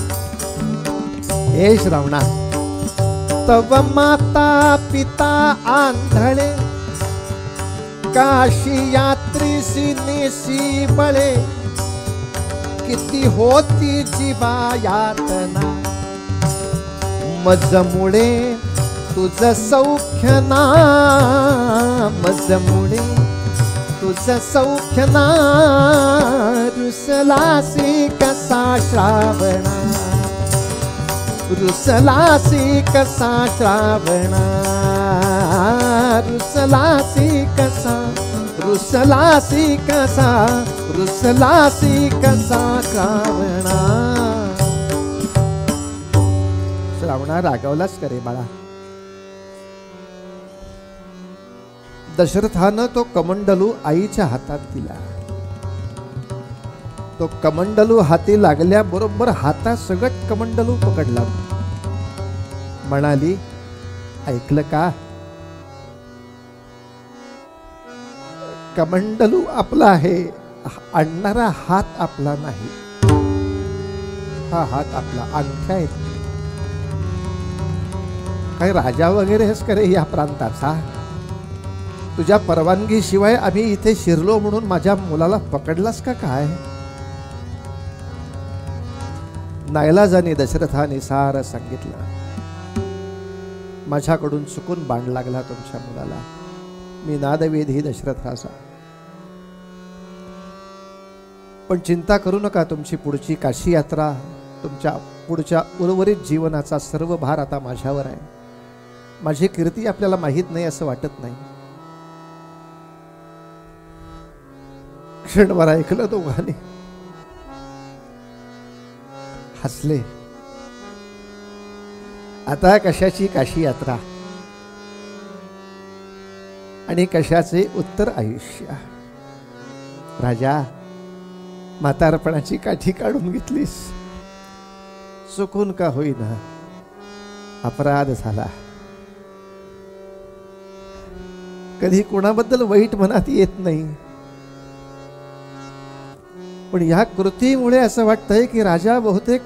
हे श्रावणा, तव माता पिता आंधळे, काशी यात्रीसी नेसी बळे, किती होती जीवा यातना. मजमुळे तुझ सौख्य ना, मजमुळे तुझ सौख्य ना, रुसलासी कसा श्रावणा, रुसलासी कसा श्रावणा, रुसलासी कसा, रुसलासी कसा, रुसलासी कसा श्रावणा. श्रावणा, रागवलास करे बाळा, दशरथानं तो कमंडलू आईच्या हातात दिला. तो कमंडलू हाती लागल्याबरोबर हातात सगट कमंडलू पकडला. म्हणाली, ऐकलं का? कमंडलू आपला आहे, आणणारा हात आपला नाही. हा हात आपला. अंगठ्या आहेत. काही राजा वगैरे हेच करे या प्रांताचा? तुझ्या परवानगी शिवाय आम्ही इथे शिरलो म्हणून माझ्या मुलाला पकडलास का काय? नाईलाजाने दशरथाने सारं सांगितलं. माझ्याकडून चुकून बाण लागला तुमच्या मुलाला. मी नादवेधी दशरथाचा. पण चिंता करू नका, तुमची पुढची काशी यात्रा, तुमच्या पुढच्या उर्वरित जीवनाचा सर्व भार आता माझ्यावर आहे. माझी कीर्ती आपल्याला माहीत नाही असं वाटत नाही. क्षणभर ऐकलं दोघांनी, हसले. आता कशाची काशी यात्रा आणि कशाचे उत्तर आयुष्य. राजा, म्हातारपणाची काठी काढून घेतलीस. चुकून का होईना अपराध झाला. कधी कोणाबद्दल वाईट मनात येत नाही, पण या कृतीमुळे असं वाटतंय की राजा, बहुतेक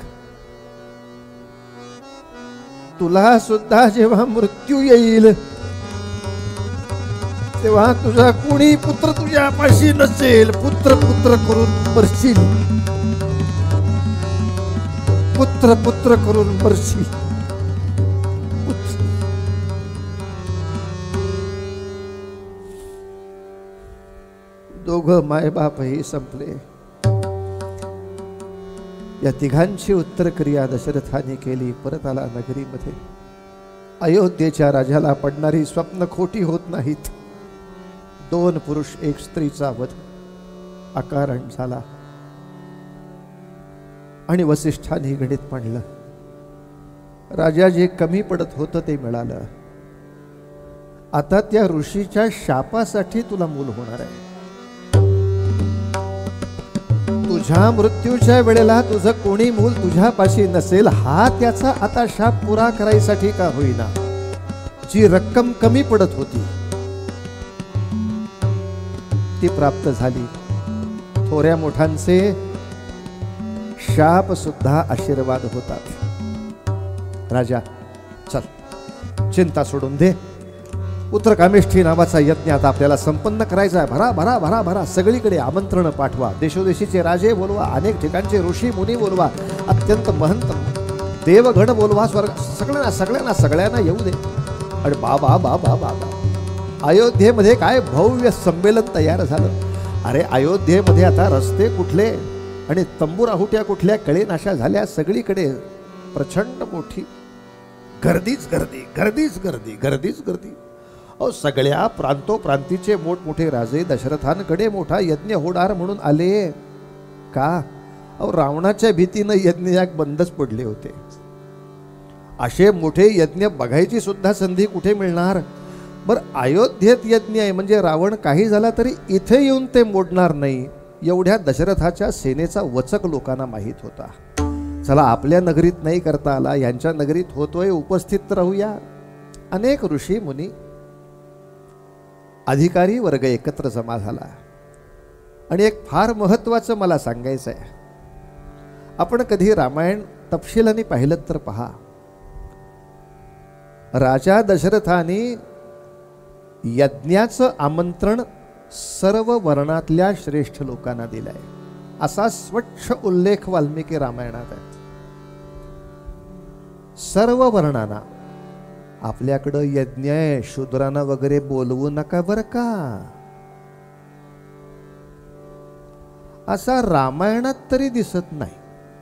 तुला सुद्धा जेव्हा मृत्यू येईल तेव्हा तुझा कोणी पुत्र तुझ्या पाशी नसेल. पुत्र पुत्र करून मरशील. पुत्र पुत्र करून मरशील. दोघं मायबापही संपले. या तिघांची उत्तर क्रिया दशरथाने केली. परत आला नगरीमध्ये. अयोध्येच्या राजाला पडणारी स्वप्न खोटी होत नाहीत. दोन पुरुष एक स्त्रीचा वध अकारण झाला आणि वसिष्ठांनी गणित मांडलं. राजा जे कमी पडत होतं ते मिळालं. आता त्या ऋषीच्या शापासाठी तुला मूल होणार आहे. तुझ्या मृत्यूच्या वेळेला तुझं कोणी मूल तुझ्यापाशी नसेल, हा त्याचा आता शाप पुरा करायसाठी का होईना. जी रक्कम कमी पडत होती ती प्राप्त झाली. थोड्या मोठ्यांचे शाप सुद्धा आशीर्वाद होतात. राजा, चल, चिंता सोडून दे. उत्तरकामेष्ठी नावाचा यज्ञ आता आपल्याला संपन्न करायचा आहे. भरा भरा भरा भरा सगळीकडे आमंत्रण पाठवा. देशोदेशीचे राजे बोलवा, अनेक ठिकाणचे ऋषी मुनी बोलवा, अत्यंत महंत देवगण बोलवा. स्वर्ग सगळ्यांना सगळ्यांना सगळ्यांना येऊ दे. आणि बाबा बाबा बाबा अयोध्येमध्ये काय भव्य संमेलन तयार झालं. अरे अयोध्येमध्ये आता रस्ते कुठले आणि तंबूराहुट्या कुठल्या कळेनाशा झाल्या. सगळीकडे प्रचंड मोठी गर्दीच गर्दी गर्दीच गर्दी गर्दीच गर्दी. अहो, सगळ्या प्रांतोप्रांतीचे मोठमोठे राजे दशरथांकडे मोठा यज्ञ होणार म्हणून आले. का? अहो, रावणाच्या भीतीनं यज्ञयाग बंदच पडले होते. असे मोठे यज्ञ बघायची सुद्धा संधी कुठे मिळणार. बर, अयोध्येत यज्ञ आहे म्हणजे रावण काही झाला तरी इथे येऊन ते मोडणार नाही, एवढ्या दशरथाच्या सेनेचा वचक लोकांना माहीत होता. चला, आपल्या नगरीत नाही करता आला, यांच्या नगरीत होतोय, उपस्थित राहूया. अनेक ऋषी मुनी अधिकारी वर्ग एकत्र जमा झाला. आणि एक फार महत्वाचं मला सांगायचं आहे. आपण कधी रामायण तपशिलाने पाहिलं तर पहा, राजा दशरथाने यज्ञाचं आमंत्रण सर्व वर्णातल्या श्रेष्ठ लोकांना दिलंय. असा स्वच्छ उल्लेख वाल्मिकी रामायणात आहे. सर्व वर्णांना आपल्याकडं यज्ञ आहे, शूद्रांना वगैरे बोलवू नका बर का, असा रामायणात तरी दिसत नाही.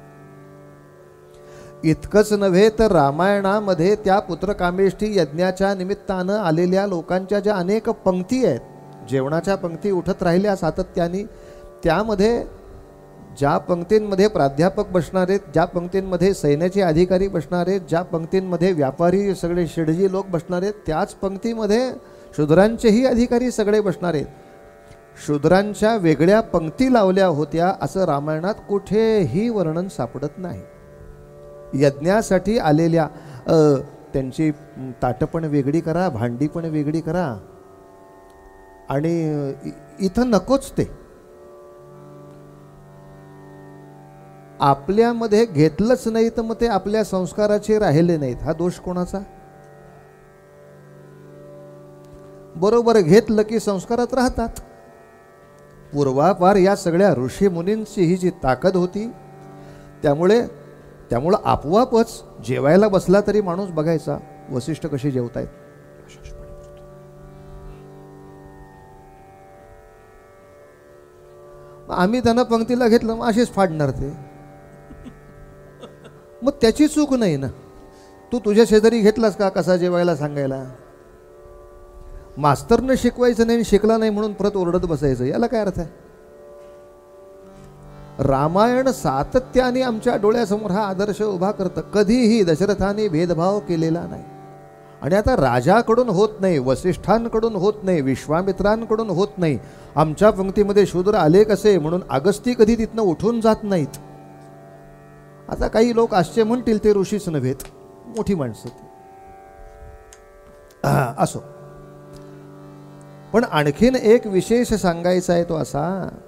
इतकंच नव्हे तर रामायणामध्ये त्या पुत्रकामेष्ठी यज्ञाच्या निमित्तानं आलेल्या लोकांच्या ज्या अनेक पंक्ती आहेत, जेवणाच्या पंक्ती उठत राहिल्या सातत्याने, त्यामध्ये ज्या पंक्तींमध्ये प्राध्यापक बसणार आहेत, ज्या पंक्तींमध्ये सैन्याचे अधिकारी बसणार आहेत, ज्या पंक्तींमध्ये व्यापारी सगळे शेडजी लोक बसणार आहेत, त्याच पंक्तीमध्ये शूद्रांचेही अधिकारी सगळे बसणार आहेत. शूद्रांच्या वेगळ्या पंक्ती लावल्या होत्या असं रामायणात कुठेही वर्णन सापडत नाही. यज्ञासाठी आलेल्या अ, त्यांची ताटं पण वेगळी करा, भांडी पण वेगळी करा, आणि इथं नकोच ते. आपल्यामध्ये घेतलंच नाही तर मग ते आपल्या संस्काराचे राहिले नाहीत. हा दोष कोणाचा? बरोबर घेतलं की संस्कारात राहतात. पूर्वापार या सगळ्या ऋषी मुनींची ही जी ताकद होती, त्यामुळे त्यामुळं आपोआपच जेवायला बसला तरी माणूस बघायचा वसिष्ठ कशी जेवतायत. आम्ही त्यांना पंक्तीला घेतलं मग असेच फाडणार ते. मग त्याची चूक नाही ना. तू तुझ्या शेजारी घेतलास का कसा जेवायला सांगायला? मास्तरनं शिकवायचं नाही, शिकला नाही म्हणून परत ओरडत बसायचं, याला काय अर्थ आहे? रामायण सातत्याने आमच्या डोळ्यासमोर हा आदर्श उभा करतं. कधीही दशरथाने भेदभाव केलेला नाही. आणि आता राजाकडून होत नाही, वसिष्ठांकडून होत नाही, विश्वामित्रांकडून होत नाही. आमच्या पंक्तीमध्ये शूद्र आले कसे म्हणून अगस्ती कधी तिथनं उठून जात नाहीत. आता काही लोक आश्चर्य म्हणतील ते ऋषीच नव्हेत, मोठी माणसं ती. असो, पण आणखीन एक विशेष सांगायचा आहे तो असा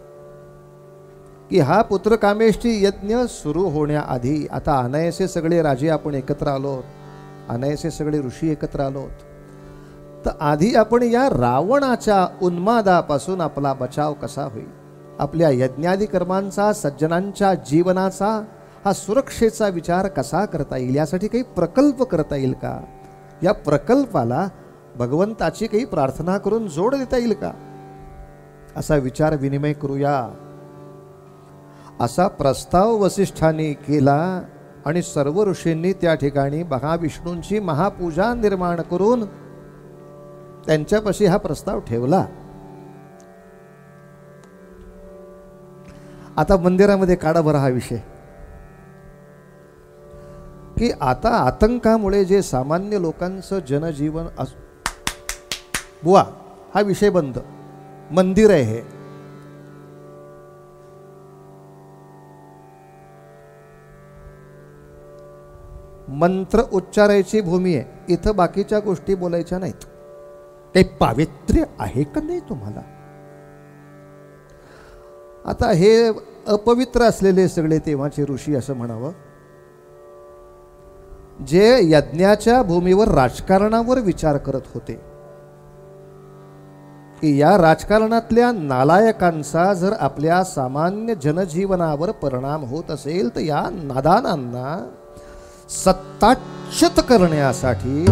की हा पुत्रकामेष्टी यज्ञ सुरू होण्याआधी आता अनायसे सगळे राजे आपण एकत्र आलो, अनायसे सगळे ऋषी एकत्र आलो, तर आधी आपण या रावणाच्या उन्मादापासून आपला बचाव कसा होईल, आपल्या यज्ञादी कर्मांचा, सज्जनांच्या जीवनाचा, हा सुरक्षेचा विचार कसा करता येईल, यासाठी काही प्रकल्प करता येईल का, या प्रकल्पाला भगवंताची काही प्रार्थना करून जोड देता येईल का, असा विचार विनिमय करूया. असा प्रस्ताव वसिष्ठांनी केला आणि सर्व ऋषींनी त्या ठिकाणी महाविष्णूंची महापूजा निर्माण करून त्यांच्यापाशी हा प्रस्ताव ठेवला. आता मंदिरामध्ये काढा बरा हा विषय की आता आतंकामुळे जे सामान्य लोकांचं जनजीवन अस बुवा हा विषय बंद. मंदिर आहे हे, मंत्र उच्चारायची भूमी आहे, इथं बाकीच्या गोष्टी बोलायच्या नाहीत. ते पावित्र्य आहे का नाही तुम्हाला? आता हे अपवित्र असलेले सगळे तेव्हाचे ऋषी असं म्हणावं, जे यज्ञाच्या भूमीवर राजकारणावर विचार करत होते की या राजकारणातल्या नालायकांचा जर आपल्या सामान्य जनजीवनावर परिणाम होत असेल तर या नादानांना सत्ताच्युत करण्यासाठी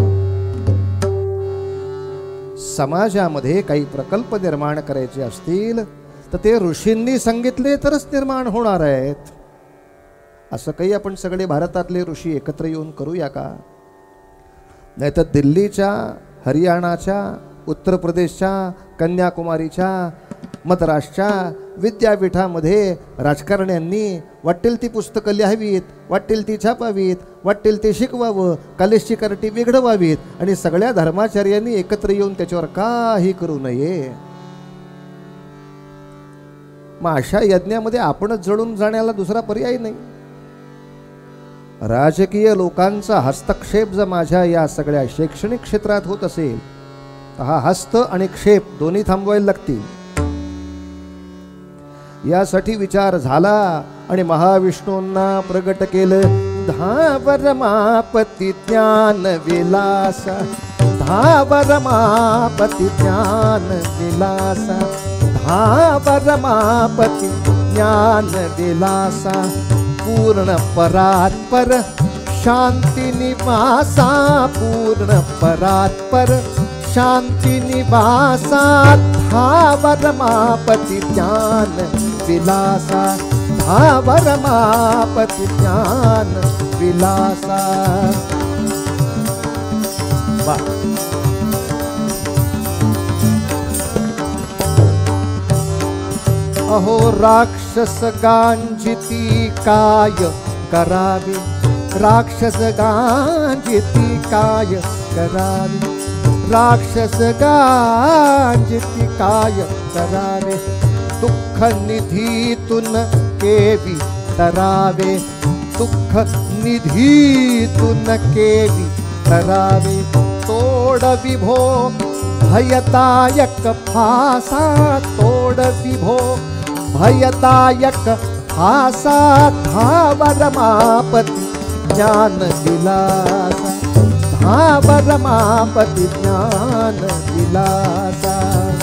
समाजामध्ये काही प्रकल्प निर्माण करायचे असतील तर ते ऋषींनी सांगितले तरच निर्माण होणार आहेत. असं काही आपण सगळे भारतातले ऋषी एकत्र येऊन करूया का? नाही तर दिल्लीच्या, हरियाणाच्या, उत्तर प्रदेशच्या, कन्याकुमारीच्या, मद्रासच्या विद्यापीठामध्ये राजकारण्यांनी वाटेल ती पुस्तकं लिहावीत, वाटेल ती छापावीत, वाटेल ते शिकवावं, कॉलेजची कार्टी बिघडवावीत आणि सगळ्या धर्माचार्यांनी एकत्र येऊन त्याच्यावर काही करू नये. मग अशा यज्ञामध्ये आपणच जळून जाण्याला दुसरा पर्याय नाही. राजकीय लोकांचा हस्तक्षेप जर माझ्या या सगळ्या शैक्षणिक क्षेत्रात होत असेल तर हा हस्त आणि क्षेप दोन्ही थांबवायला लागतील. यासाठी विचार झाला आणि महाविष्णूंना प्रगट केलं. धावर मापती ज्ञान विलासा, धावर मापती ज्ञान विलासा, धावर मापती ज्ञान विलासा, पूर्ण परात्पर शांती निवासा, पूर्ण परात्पर शांती निवासा, धावर मापती ज्ञान विलासा, धावर मापती ज्ञान विलासा. अहो राक्षस गांजिती काय करावे, राक्षस गांजिती काय करावे, राक्षस गांजिती काय करावे, दुःख निधीतून केवी तरावे, दुःख निधीतून केवी तरावे. तोड विभो भयदायक फासा, तोड विभो भयदायक फासा, धाव रमापती ज्ञान दिलासा, धाव रमापती ज्ञान दिलासा.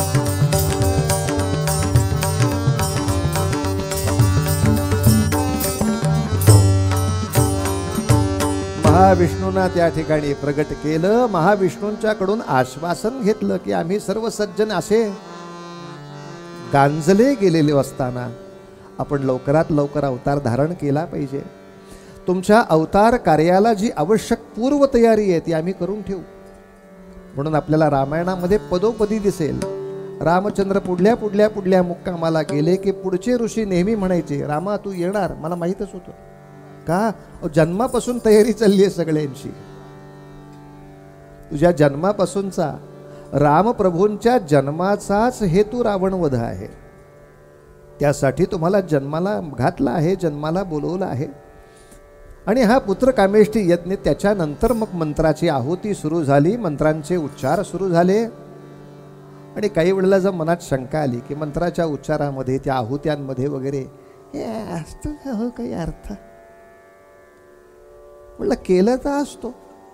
महाविष्णूंना त्या ठिकाणी प्रगट केलं. महाविष्णूंच्याकडून आश्वासन घेतलं की आम्ही सर्व सज्जन असे गांजले गेलेले असताना आपण लवकरात लवकर अवतार धारण केला पाहिजे. तुमच्या अवतार कार्याला जी आवश्यक पूर्वतयारी आहे ती आम्ही करून ठेवू. म्हणून आपल्याला रामायणामध्ये पदोपदी दिसेल, रामचंद्र पुढल्या पुढल्या पुढल्या मुक्कामाला गेले की पुढचे ऋषी नेहमी म्हणायचे, रामा तू येणार, मला माहीतच होतं. का? जन्मापासून तयारी चालली आहे सगळ्यांची. तुझ्या जन्मापासूनचा रामप्रभूंच्या जन्माचाच हेतू रावणवध आहे. त्यासाठी तुम्हाला जन्माला घातला आहे, जन्माला बोलवलं आहे. आणि हा पुत्र कामेष्टी यज्ञ, त्याच्यानंतर मग मंत्राची आहुती सुरू झाली, मंत्रांचे उच्चार सुरू झाले. आणि काही वेळेला जर मनात शंका आली की मंत्राच्या उच्चारामध्ये त्या आहुत्यांमध्ये वगैरे हे असतं हो काही अर्थ, म्हटलं केलं तर असतो.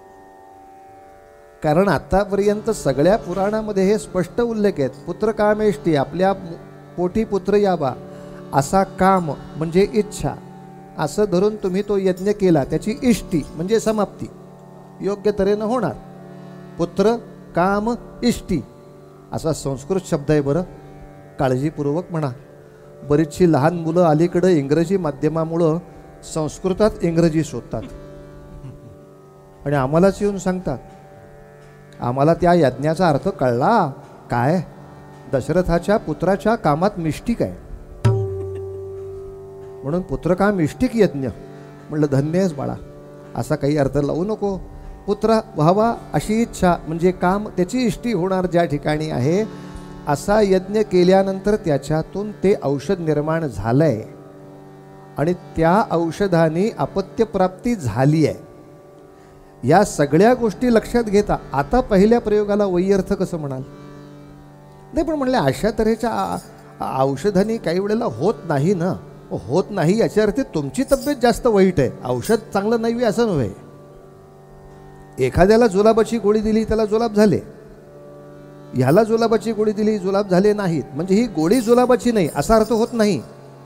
कारण आतापर्यंत सगळ्या पुराणामध्ये हे स्पष्ट उल्लेख आहेत, पुत्र कामेष्टी, आपल्या पोटी पुत्र यावा असा काम म्हणजे इच्छा असं धरून तुम्ही तो यज्ञ केला, त्याची इष्टी म्हणजे समाप्ती योग्य तऱ्हेनं होणार. पुत्र काम इष्टी असा संस्कृत शब्द आहे. बरं काळजीपूर्वक म्हणा. बरीचशी लहान मुलं अलीकडं इंग्रजी माध्यमामुळं संस्कृतात इंग्रजी शोधतात आणि आम्हालाच येऊन सांगतात, आम्हाला त्या यज्ञाचा अर्थ कळला. काय? दशरथाच्या पुत्राच्या कामात मिष्टिक आहे म्हणून पुत्रकाम मिष्टिक यज्ञ. म्हटलं धन्य आहेस बाळा, असा काही अर्थ लावू नको. पुत्र व्हावा अशी इच्छा म्हणजे काम, त्याची इष्टी होणार ज्या ठिकाणी आहे असा यज्ञ केल्यानंतर त्याच्यातून ते औषध निर्माण झालंय आणि त्या औषधाने अपत्यप्राप्ती झाली आहे. या सगळ्या गोष्टी लक्षात घेता आता पहिल्या प्रयोगाला वैयर्थ कसं म्हणाल? नाही, पण म्हणले अशा तऱ्हेच्या औषधाने काही वेळेला होत नाही ना. होत नाही याच्या अर्थ तुमची तब्येत जास्त वाईट आहे, औषध चांगलं नाही असं नव्हे. एखाद्याला जुलाबाची गोळी दिली त्याला जुलाब झाले, ह्याला जुलाबाची गोळी दिली जुलाब झाले नाहीत, म्हणजे ही गोळी जुलाबाची नाही असा अर्थ होत नाही.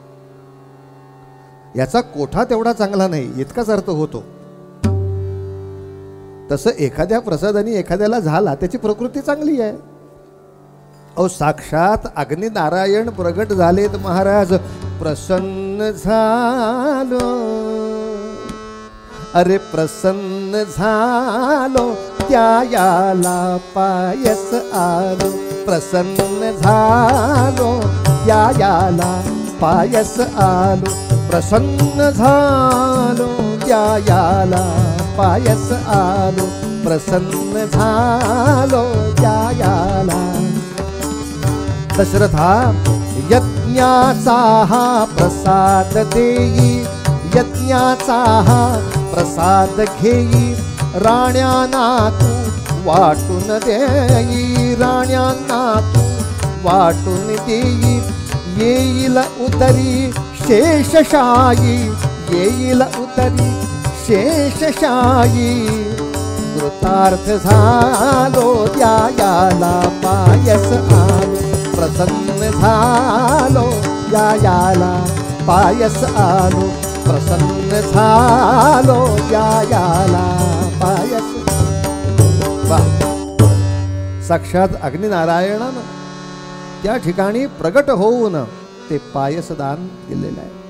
याचा कोठा तेवढा चांगला नाही इतकाच अर्थ होतो. तसं एखाद्या प्रसादाने एखाद्याला झाला त्याची प्रकृती चांगली आहे. अहो साक्षात अग्निनारायण प्रगट झालेत महाराज. प्रसन्न झालो, अरे प्रसन्न झालो, त्या याला पायस आलो. प्रसन्न झालो, त्या याला पायस आलो. प्रसन्न झालो, त्या याला पायस आलो. प्रसन्न झालो, त्या याला. दशरथा यज्ञाचा हा प्रसाद देई, यज्ञाचा हा प्रसाद घेई. राण्यांना तू वाटून देई, राण्यांना तू वाटून देई. येईल उतरी शेषशायी, येईल उतरी शेषशायी. कृतार्थ झालो, त्या याला पायस आलो. प्रसन्न झालो, या याला पायस आलो. प्रसन्न झालो, या याला पायस. साक्षात अग्निनारायणानं त्या ठिकाणी प्रगट होऊन ते पायसदान केलेलं आहे.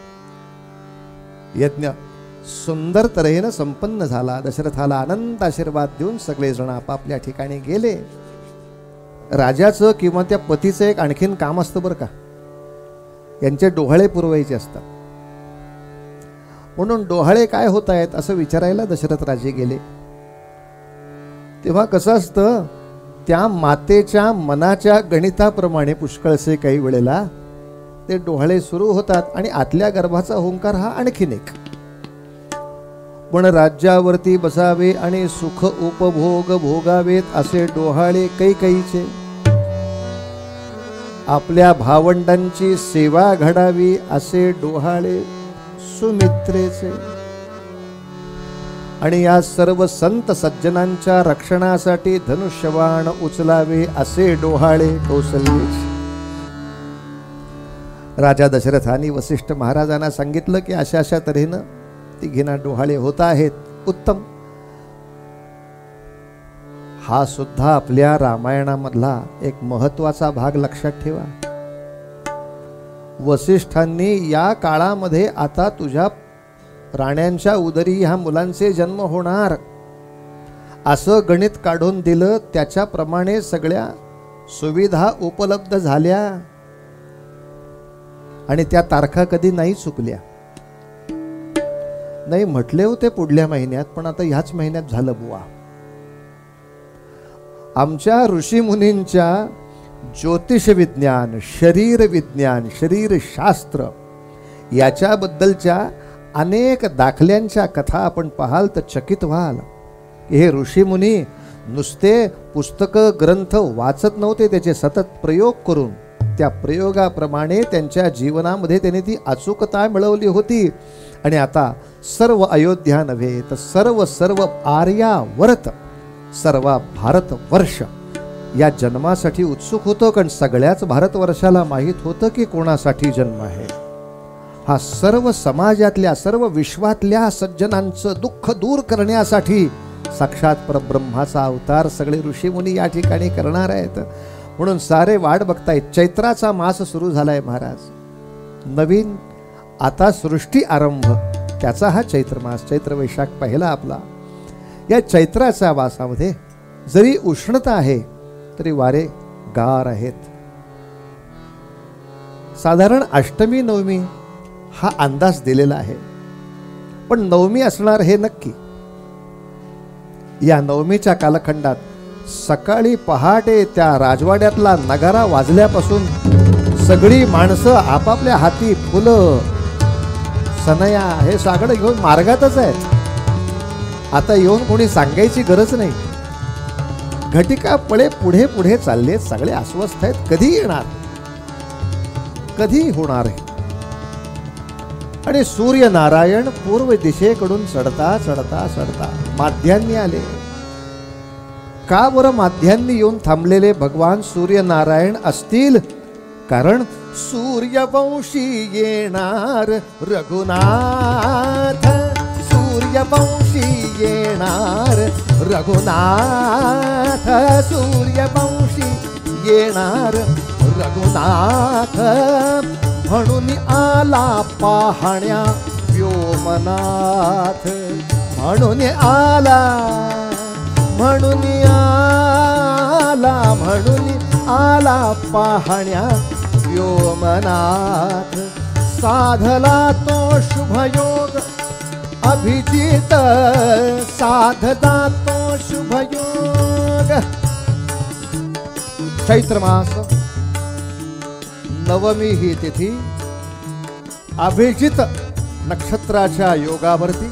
यज्ञ सुंदर तऱ्हेनं संपन्न झाला. दशरथाला अनंत आशीर्वाद देऊन सगळे जण आपापल्या ठिकाणी गेले. राजाचं किंवा त्या पतीचं एक आणखीन काम असतं बरं का, यांचे डोहाळे पुरवायचे असतात. म्हणून डोहाळे काय होत आहेत असं विचारायला दशरथ राजे गेले. तेव्हा कसं असतं, त्या मातेच्या मनाच्या गणिताप्रमाणे पुष्कळसे काही वेळेला ते डोहाळे सुरू होतात आणि आतल्या गर्भाचा हुंकार हा आणखीन एक. पण राज्यावरती बसावे आणि सुख उपभोग भोगावेत असे डोहाळे कैकईचे. आपल्या भावंडांची सेवा घडावी असे डोहाळे सुमित्रेचे. आणि या सर्व संत सज्जनांच्या रक्षणासाठी धनुष्यबाण उचलावे असे डोहाळे कौसल्येचे. राजा दशरथांनी वसिष्ठ महाराजांना सांगितलं की अशा अशा तऱ्हेनं तिघींना डोहाळे होत आहेत. उत्तम. हा सुद्धा आपल्या रामायणामधला एक महत्वाचा भाग लक्षात ठेवा. वसिष्ठांनी या काळामध्ये आता तुझ्या राण्यांच्या उदरी ह्या मुलांचे जन्म होणार असं गणित काढून दिलं. त्याच्याप्रमाणे सगळ्या सुविधा उपलब्ध झाल्या आणि त्या तारखा कधी नाही चुकल्या. नाही म्हटले होते पुढल्या महिन्यात, पण आता ह्याच महिन्यात झालं बुवा. आमच्या ऋषीमुनींच्या ज्योतिष विज्ञान, शरीर विज्ञान, शरीरशास्त्र याच्याबद्दलच्या अनेक दाखल्यांच्या कथा आपण पाहाल तर चकित व्हाल. हे ऋषीमुनी नुसते पुस्तकं ग्रंथ वाचत नव्हते, त्याचे सतत प्रयोग करून त्या प्रयोगाप्रमाणे त्यांच्या जीवनामध्ये त्यांनी ती अचूकता मिळवली होती. आणि आता सर्व अयोध्या नव्हे तर सर्व सर्व आर्यावर्त सर्व भारतवर्ष या जन्मासाठी उत्सुक होतं. कारण सगळ्याच भारतवर्षाला माहीत होतं की कोणासाठी जन्म आहे. हा सर्व समाजातल्या सर्व विश्वातल्या सज्जनांचं दुःख दूर करण्यासाठी साक्षात परब्रह्माचा अवतार सगळे ऋषीमुनी या ठिकाणी करणार आहेत. म्हणून सारे वाट बघतायत. चैत्राचा मास सुरू झालाय महाराज. नवीन आता सृष्टी आरंभ, त्याचा हा चैत्र मास. चैत्र वैशाख पहिला आपला. या चैत्राच्या मासामध्ये जरी उष्णता आहे तरी वारे गार आहेत. साधारण अष्टमी नवमी हा अंदाज दिलेला आहे, पण नवमी असणार हे नक्की. या नवमीच्या कालखंडात सकाळी पहाटे त्या राजवाड्यातला नगारा वाजल्यापासून सगळी माणसं आपापल्या हाती फुलं सनया हे सगळं घेऊन मार्गातच आहेत. आता येऊन कोणी सांगायची गरज नाही. घटिका पळे पुढे पुढे चालले, सगळे अस्वस्थ आहेत. कधी येणार, कधी होणार आहे. आणि सूर्यनारायण पूर्व दिशेकडून चढता चढता चढता माध्यान्नी आले. का बरं माध्यान्नी येऊन थांबलेले भगवान सूर्यनारायण असतील? कारण सूर्यवंशी येणार रघुनाथ, सूर्यवंशी येणार रघुनाथ, सूर्यवंशी येणार रघुनाथ. म्हणून आला पाहण्या व्योमनाथ, म्हणून आला, म्हणून आला, म्हणून आला पाहण्या व्योमनाथ. साधला तो शुभयोग अभिजित, साधला तो शुभयोग. चैत्र मास नवमी ही तिथी अभिजित नक्षत्राच्या योगावरती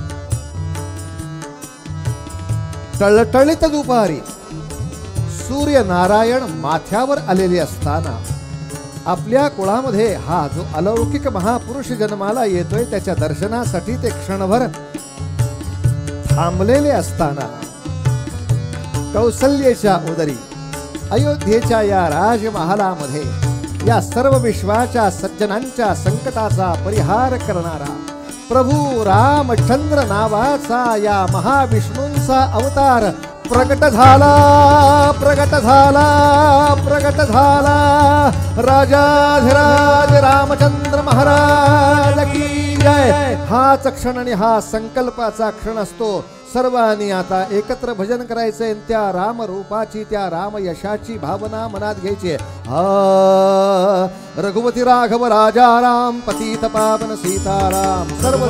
टळटळीत दुपारी सूर्यनारायण माथ्यावर आलेले असताना आपल्या कुळामध्ये हा जो अलौकिक महापुरुष जन्माला येतोय त्याच्या दर्शनासाठी ते क्षणभर थांबलेले असताना कौसल्येच्या उदरी अयोध्येच्या या राजमहालामध्ये या सर्व विश्वाच्या सज्जनांच्या संकटाचा परिहार करणारा प्रभू रामचंद्र नावाचा या महाविष्णूंचा अवतार प्रगट झाला, प्रगट झाला, प्रगट झाला. राजाधिराज रामचंद्र महाराज की जय. हाच क्षण आणि हा संकल्पाचा क्षण असतो. सर्वांनी आता एकत्र भजन करायचंय. त्या राम रूपाची, त्या राम यशाची भावना मनात घ्यायची. हा रघुपती राघव राजा राम पतित पावन सीताराम. सर्व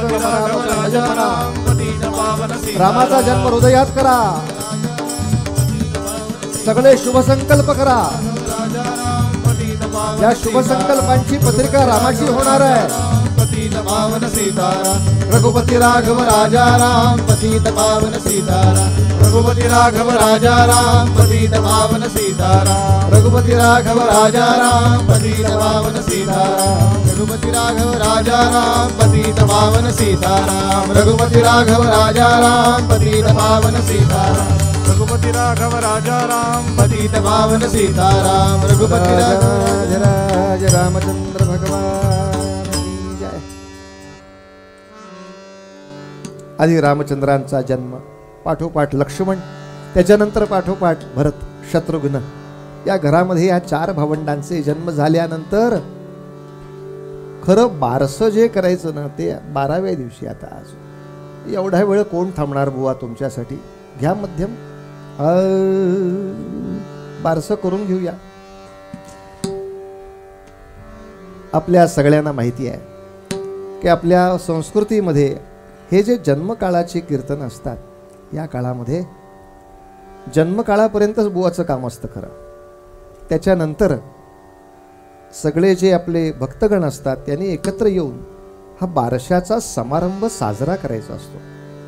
रामाचा जन्म हृदयात करा. सगळे शुभ संकल्प करा. या शुभ संकल्पांची पत्रिका रामाशी होणार आहे. पतित पावन सीताराम रघुपति राघव राजा राम पतित पावन सीताराम रघुपति राघव राजा राम पतित पावन सीताराम रघुपति राघव राजा राम पतित पावन सीताराम रघुपति राघव राजा राम पतित पावन सीताराम रघुपति राघव राजा राम पतित पावन सीताराम रघुपति राघव राजा राम पतित पावन सीताराम रघुपति राज राज रामचंद्र भगवान की जय. आधी रामचंद्रांचा जन्म, पाठोपाठ लक्ष्मण, त्याच्यानंतर पाठोपाठ भरत, शत्रुघ्न. या घरामध्ये या चार भावंडांचे जन्म झाल्यानंतर खरं बारसं जे करायचं ना ते बाराव्या दिवशी. आता आज एवढा वेळ कोण थांबणार बुवा तुमच्यासाठी? घ्या मध्यम, बारसं करून घेऊया. आपल्या सगळ्यांना माहिती आहे की आपल्या संस्कृतीमध्ये हे जे जन्मकाळाची कीर्तन असतात, या काळामध्ये जन्मकाळापर्यंतच बुवाचं काम असतं खरं. त्याच्यानंतर सगळे जे आपले भक्तगण असतात त्यांनी एकत्र येऊन हा बारशाचा समारंभ साजरा करायचा असतो.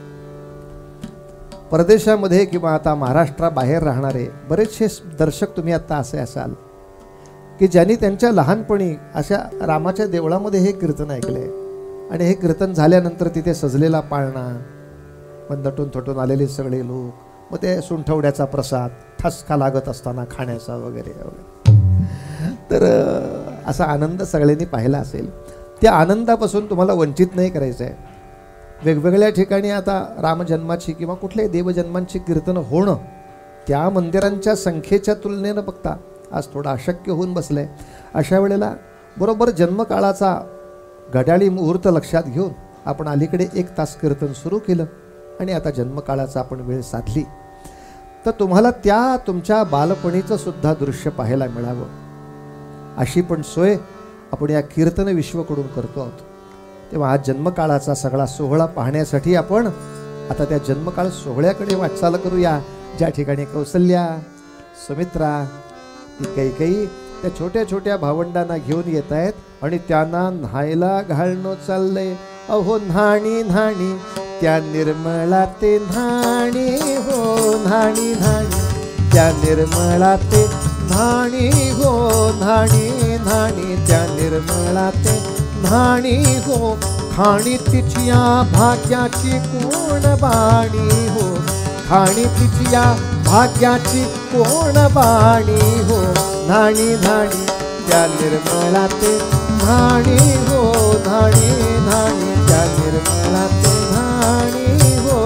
परदेशामध्ये किंवा आता महाराष्ट्राबाहेर राहणारे बरेचसे दर्शक तुम्ही आता असे असाल की ज्यांनी त्यांच्या लहानपणी अशा रामाच्या देवळामध्ये हे कीर्तन ऐकले आणि हे कीर्तन झाल्यानंतर तिथे सजलेला पाळणा, मग नटून थटून आलेले सगळे लोक, मग ते सुंठवड्याचा प्रसाद ठसका लागत असताना खाण्याचा वगैरे वगैरे. तर असा आनंद सगळ्यांनी पाहिला असेल. त्या आनंदापासून तुम्हाला वंचित नाही करायचं आहे. वेगवेगळ्या ठिकाणी आता रामजन्माची किंवा कुठल्याही देवजन्मांची कीर्तनं होणं त्या मंदिरांच्या संख्येच्या तुलनेनं बघता आज थोडं अशक्य होऊन बसलं आहे. अशा वेळेला बरोबर जन्मकाळाचा घड्याळी मुहूर्त लक्षात घेऊन आपण अलीकडे एक तास कीर्तन सुरू केलं आणि आता जन्मकाळाचा आपण वेळ साधली तर तुम्हाला त्या तुमच्या बालपणीचं सुद्धा दृश्य पाहायला मिळावं अशी पण सोय आपण या कीर्तन विश्वकडून करतो आहोत. तेव्हा हा जन्मकाळाचा सगळा सोहळा पाहण्यासाठी आपण आता त्या जन्मकाळ सोहळ्याकडे वाटचाल करूया. ज्या ठिकाणी कौसल्या, सुमित्रा, ती कैकेयी त्या छोट्या छोट्या भावंडांना घेऊन येत आहेत आणि त्यांना न्हायला घालणं चाललंय. अहो न्हाणी न्हाणी त्या निर्मळा ते न्हाणी, हो न्हाणी न्हाणी त्या निर्मळा ते न्हाणी, हो न्हाणी न्हाणी त्या निर्मळा ते न्हाणी, हो खाणी तिचिया भाग्याची कोण बाणी, हो खाणी तिचिया भाग्याची कोण बाणी, हो न्हाणी न्हाणी त्या निर्मळा ते न्हाणी, हो न्हाणी न्हाणी त्या निर्मळा ते न्हाणी, हो.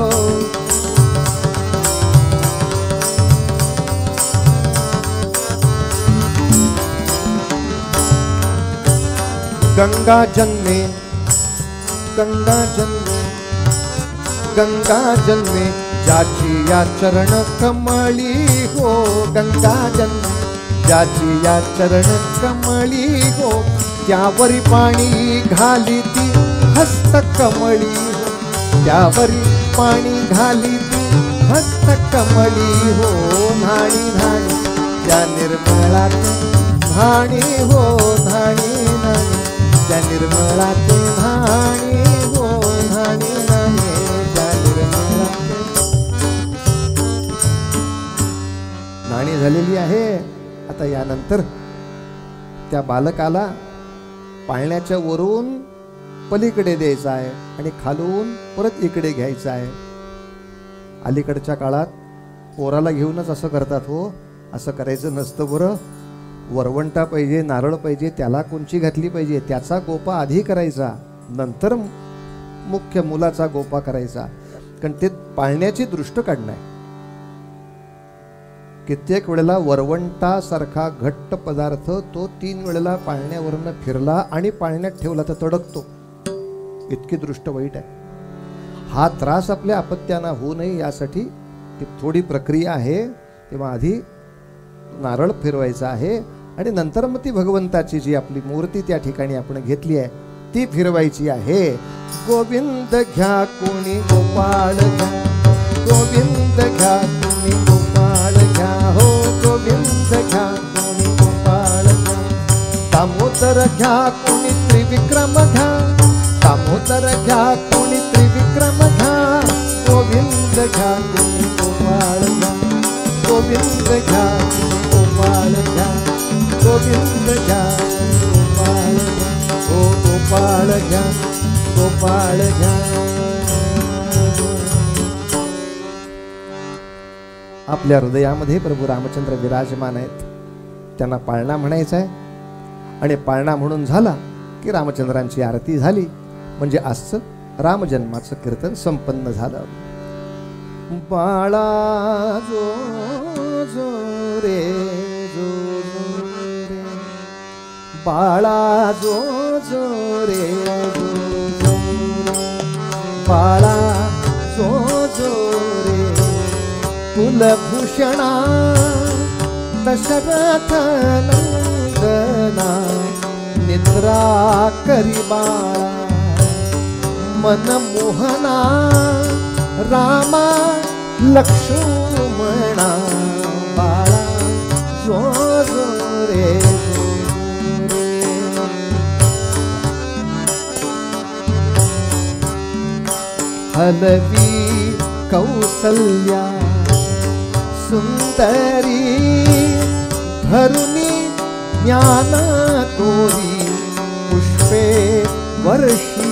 गंगा जन्मे गंगा जन्मे गंगा जन्मे ज्याची या चरण कमळी, हो गंगा जन्मे ज्याची या चरण कमळी, हो त्यावरी पाणी घाली ती हस्त कमळी, हो त्यावरी पाणी घाली ती हस्त कमळी, हो न्हाणी न्हाणी त्या निर्मळा न्हाणी, हो न्हाणी न्हाणी त्या निर्मळा ते न्हाणी, हो न्हाणी न्हाणी त्या निर्मळा न्हाणी झालेली आहे. आता यानंतर त्या बालकाला पाळण्याच्या वरून पलीकडे द्यायचा आहे आणि खालून परत इकडे घ्यायचा आहे. अलीकडच्या काळात पोराला घेऊनच असं करतात. हो असं करायचं नसतं बरं. वरवंटा पाहिजे, नारळ पाहिजे, त्याला कुंची घातली पाहिजे, त्याचा गोपा आधी करायचा, नंतर मुख्य मुलाचा गोपा करायचा. कारण ते पाळण्याची दृष्ट काढणं आहे. कित्येक वेळेला वरवंटासारखा घट्ट पदार्थ तो तीन वेळेला पाळण्यावरनं फिरला आणि पाळण्यात ठेवला तर तडकतो. इतकी दृष्ट वाईट आहे. हा त्रास आपल्या अपत्यांना होऊ नये यासाठी ती थोडी प्रक्रिया आहे. तेव्हा आधी नारळ फिरवायचा आहे आणि नंतर मग ती भगवंताची जी आपली मूर्ती त्या ठिकाणी आपण घेतली आहे ती फिरवायची आहे. गोविंद घ्या कोणी गोपाळ घ्या, गोविंद घ्या कोणी गोपाळ घ्या, हो दामोदर घ्या कोणी त्रिविक्रम घ्या, दामोदर घ्या कोणी त्रिविक्रम घ्या, गोविंद घ्या कोणी गोपाळ घ्या, गोविंद घ्या गोपाळ घ्या, गोविंद घ्या गोपाळ घ्या, ओ गोपाळ घ्या गोपाळ घ्या. आपल्या हृदयामध्ये प्रभू रामचंद्र विराजमान आहेत. त्यांना पाळणा म्हणायचा आहे आणि पाळणा म्हणून झाला की रामचंद्रांची आरती झाली म्हणजे आजचं रामजन्माचं कीर्तन संपन्न झालं. बाळा जो जो रे जो जो रे, बाळा जो जो रे जो जो, बाळा जो जो रे, कुलभूषणा दशरथ नंदना, निद्रा करी बाळा मनमोहना, रामा लक्ष्मणा, बाळा जो जो रे जो रे. हलवी कौसल्या सुंदरी, धरुणी ज्ञान तोरी, पुष्पे वर्षी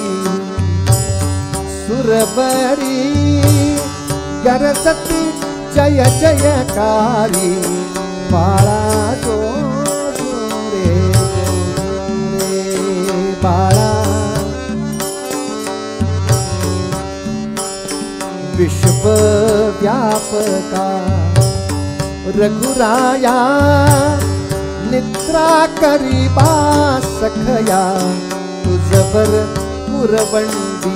सुरबरी, गरजती जय जयकारी, बाळा जो जो रे रे, बाळा विश्व व्यापका रघुराया, निद्रा करीबा सखया, तुझवर पुरबंडी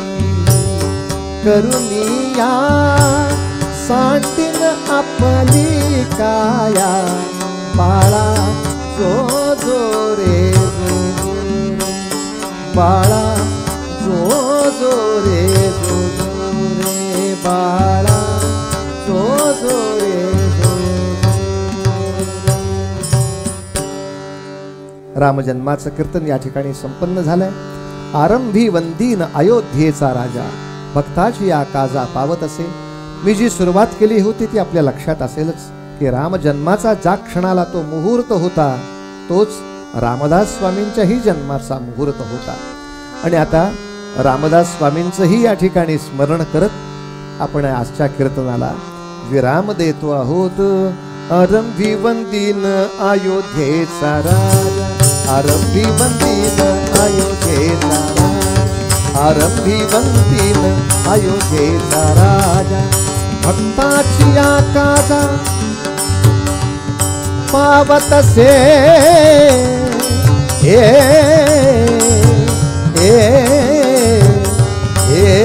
करुनिया, सांडीन आपली काया, बाळा जो जो रे जो रे, बाळा जो जो रे जो जो रे, बाळा जो जो रे जो जो. रामजन्माचं कीर्तन या ठिकाणी संपन्न झालंय. आरंभी वंदीन अयोध्येचा राजा, भक्ताची या काजा पावत असे. मी जी सुरुवात केली होती ती आपल्या लक्षात असेलच की रामजन्माचा ज्या क्षणाला तो मुहूर्त होता तोच रामदास स्वामींच्याही जन्माचा मुहूर्त होता. आणि आता रामदास स्वामींचंही या ठिकाणी स्मरण करत आपण आजच्या कीर्तनाला विराम देतो आहोत. आरंभी वंदीन अयोध्येचा राजा, आरंभी वंदीन अयोध्येचा राजा, आरंभी वंदीन अयोध्येचा राजा, भक्ताची आकाजा पावत से ए ए ए,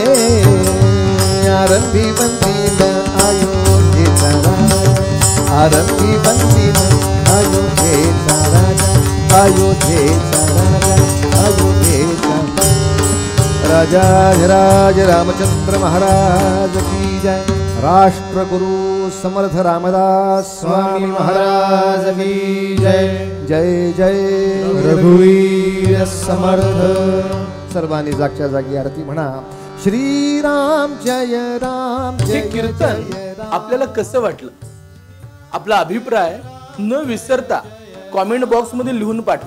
आरंभी वंदीन अयोध्येचा राजा, आरंभी वंदीन अयोध्येचा राजा, अयोध्येचा राजा, अयोध्येचा राजा. राज रामचंद्र महाराज की जय. राष्ट्रगुरु समर्थ रामदास स्वामी महाराज की जय. जय जय रघुवीर समर्थ. सर्वांनी जागच्या जागी आरती म्हणा. श्रीराम जय राम हे जय कीर्तन जय. आपल्याला कसं वाटलं? आपला अभिप्राय न विसरता कॉमेंट बॉक्स मध्ये लिहून पाठवा.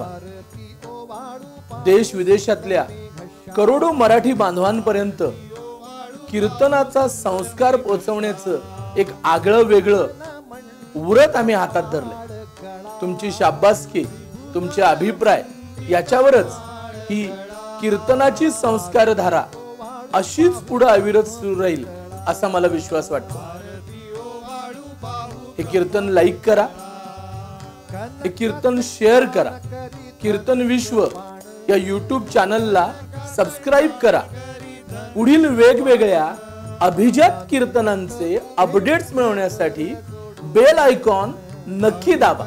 देश विदेशातल्या करोडो मराठी बांधवांपर्यंत कीर्तनाचा संस्कार पोहोचवण्याचं एक आगळं वेगळं व्रत आम्ही हातात धरलंय. तुमची शाबासकी, तुमचे अभिप्राय याच्यावरच ही कीर्तनाची संस्कारधारा अशीच पुढे अविरत सुरू राहील असा मला विश्वास वाटतो. हे कीर्तन लाईक करा, हे कीर्तन शेअर करा. कीर्तन विश्व या यूट्यूब चॅनलला सबस्क्राईब करा. पुढील वेगवेगळ्या अभिजात कीर्तनांचे अपडेट्स मिळवण्यासाठी बेल आयकॉन नक्की दाबा.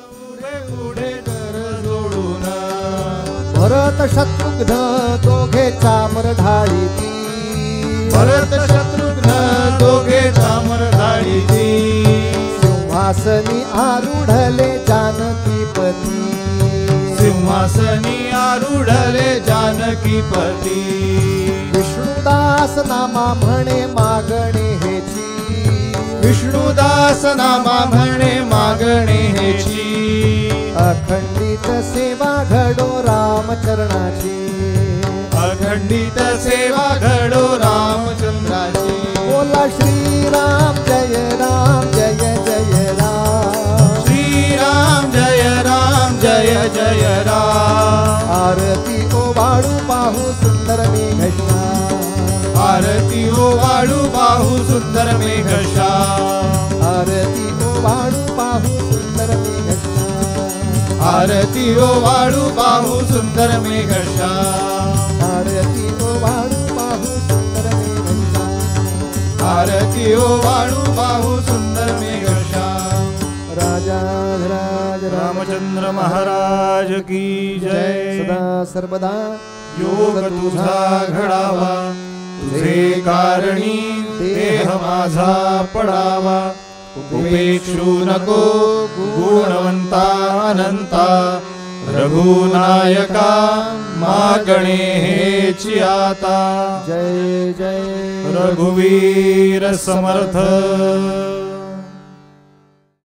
भरत शत्रुघ्न दोघे चामर ढाळीती, भरत शत्रुघ्न दोघे चामर ढाळीती, सिंहासनी आरूढले जानकीपती, सिंहा सिंहासनी आरूढले जानकीपती विष्णुदास नामा म्हणे मागणे हेची विष्णुदास नामा म्हणे मागणे हेची अखंडित सेवा घडो रामचरणाची अखंडित सेवा घडो रामचंद्राची बोला श्रीराम जय राम जय जय राम श्रीराम जय राम जय जय राम आरती ओवाळू पाहू सुंदर मेघश्याम आरती ओवाळू पाहू सुंदर मेघश्याम आरती ओवाळू पाहू सुंदर मेघश्याम आरती ओवाळू पाहू सुंदर मेघश्याम आरती ओवाळू पाहू सुंदर मेघश्याम आरती ओवाळू पाहू सुंदर मेघश्याम राजाधिराज रामचंद्र महाराज की जय सदा सर्वदा योग तुझा घडावा तुझे कारणी देह माझा पडावा उपेक्षू नको गुणवंता अनंता रघुनायका मागणे हेची आता जय जय रघुवीर समर्थ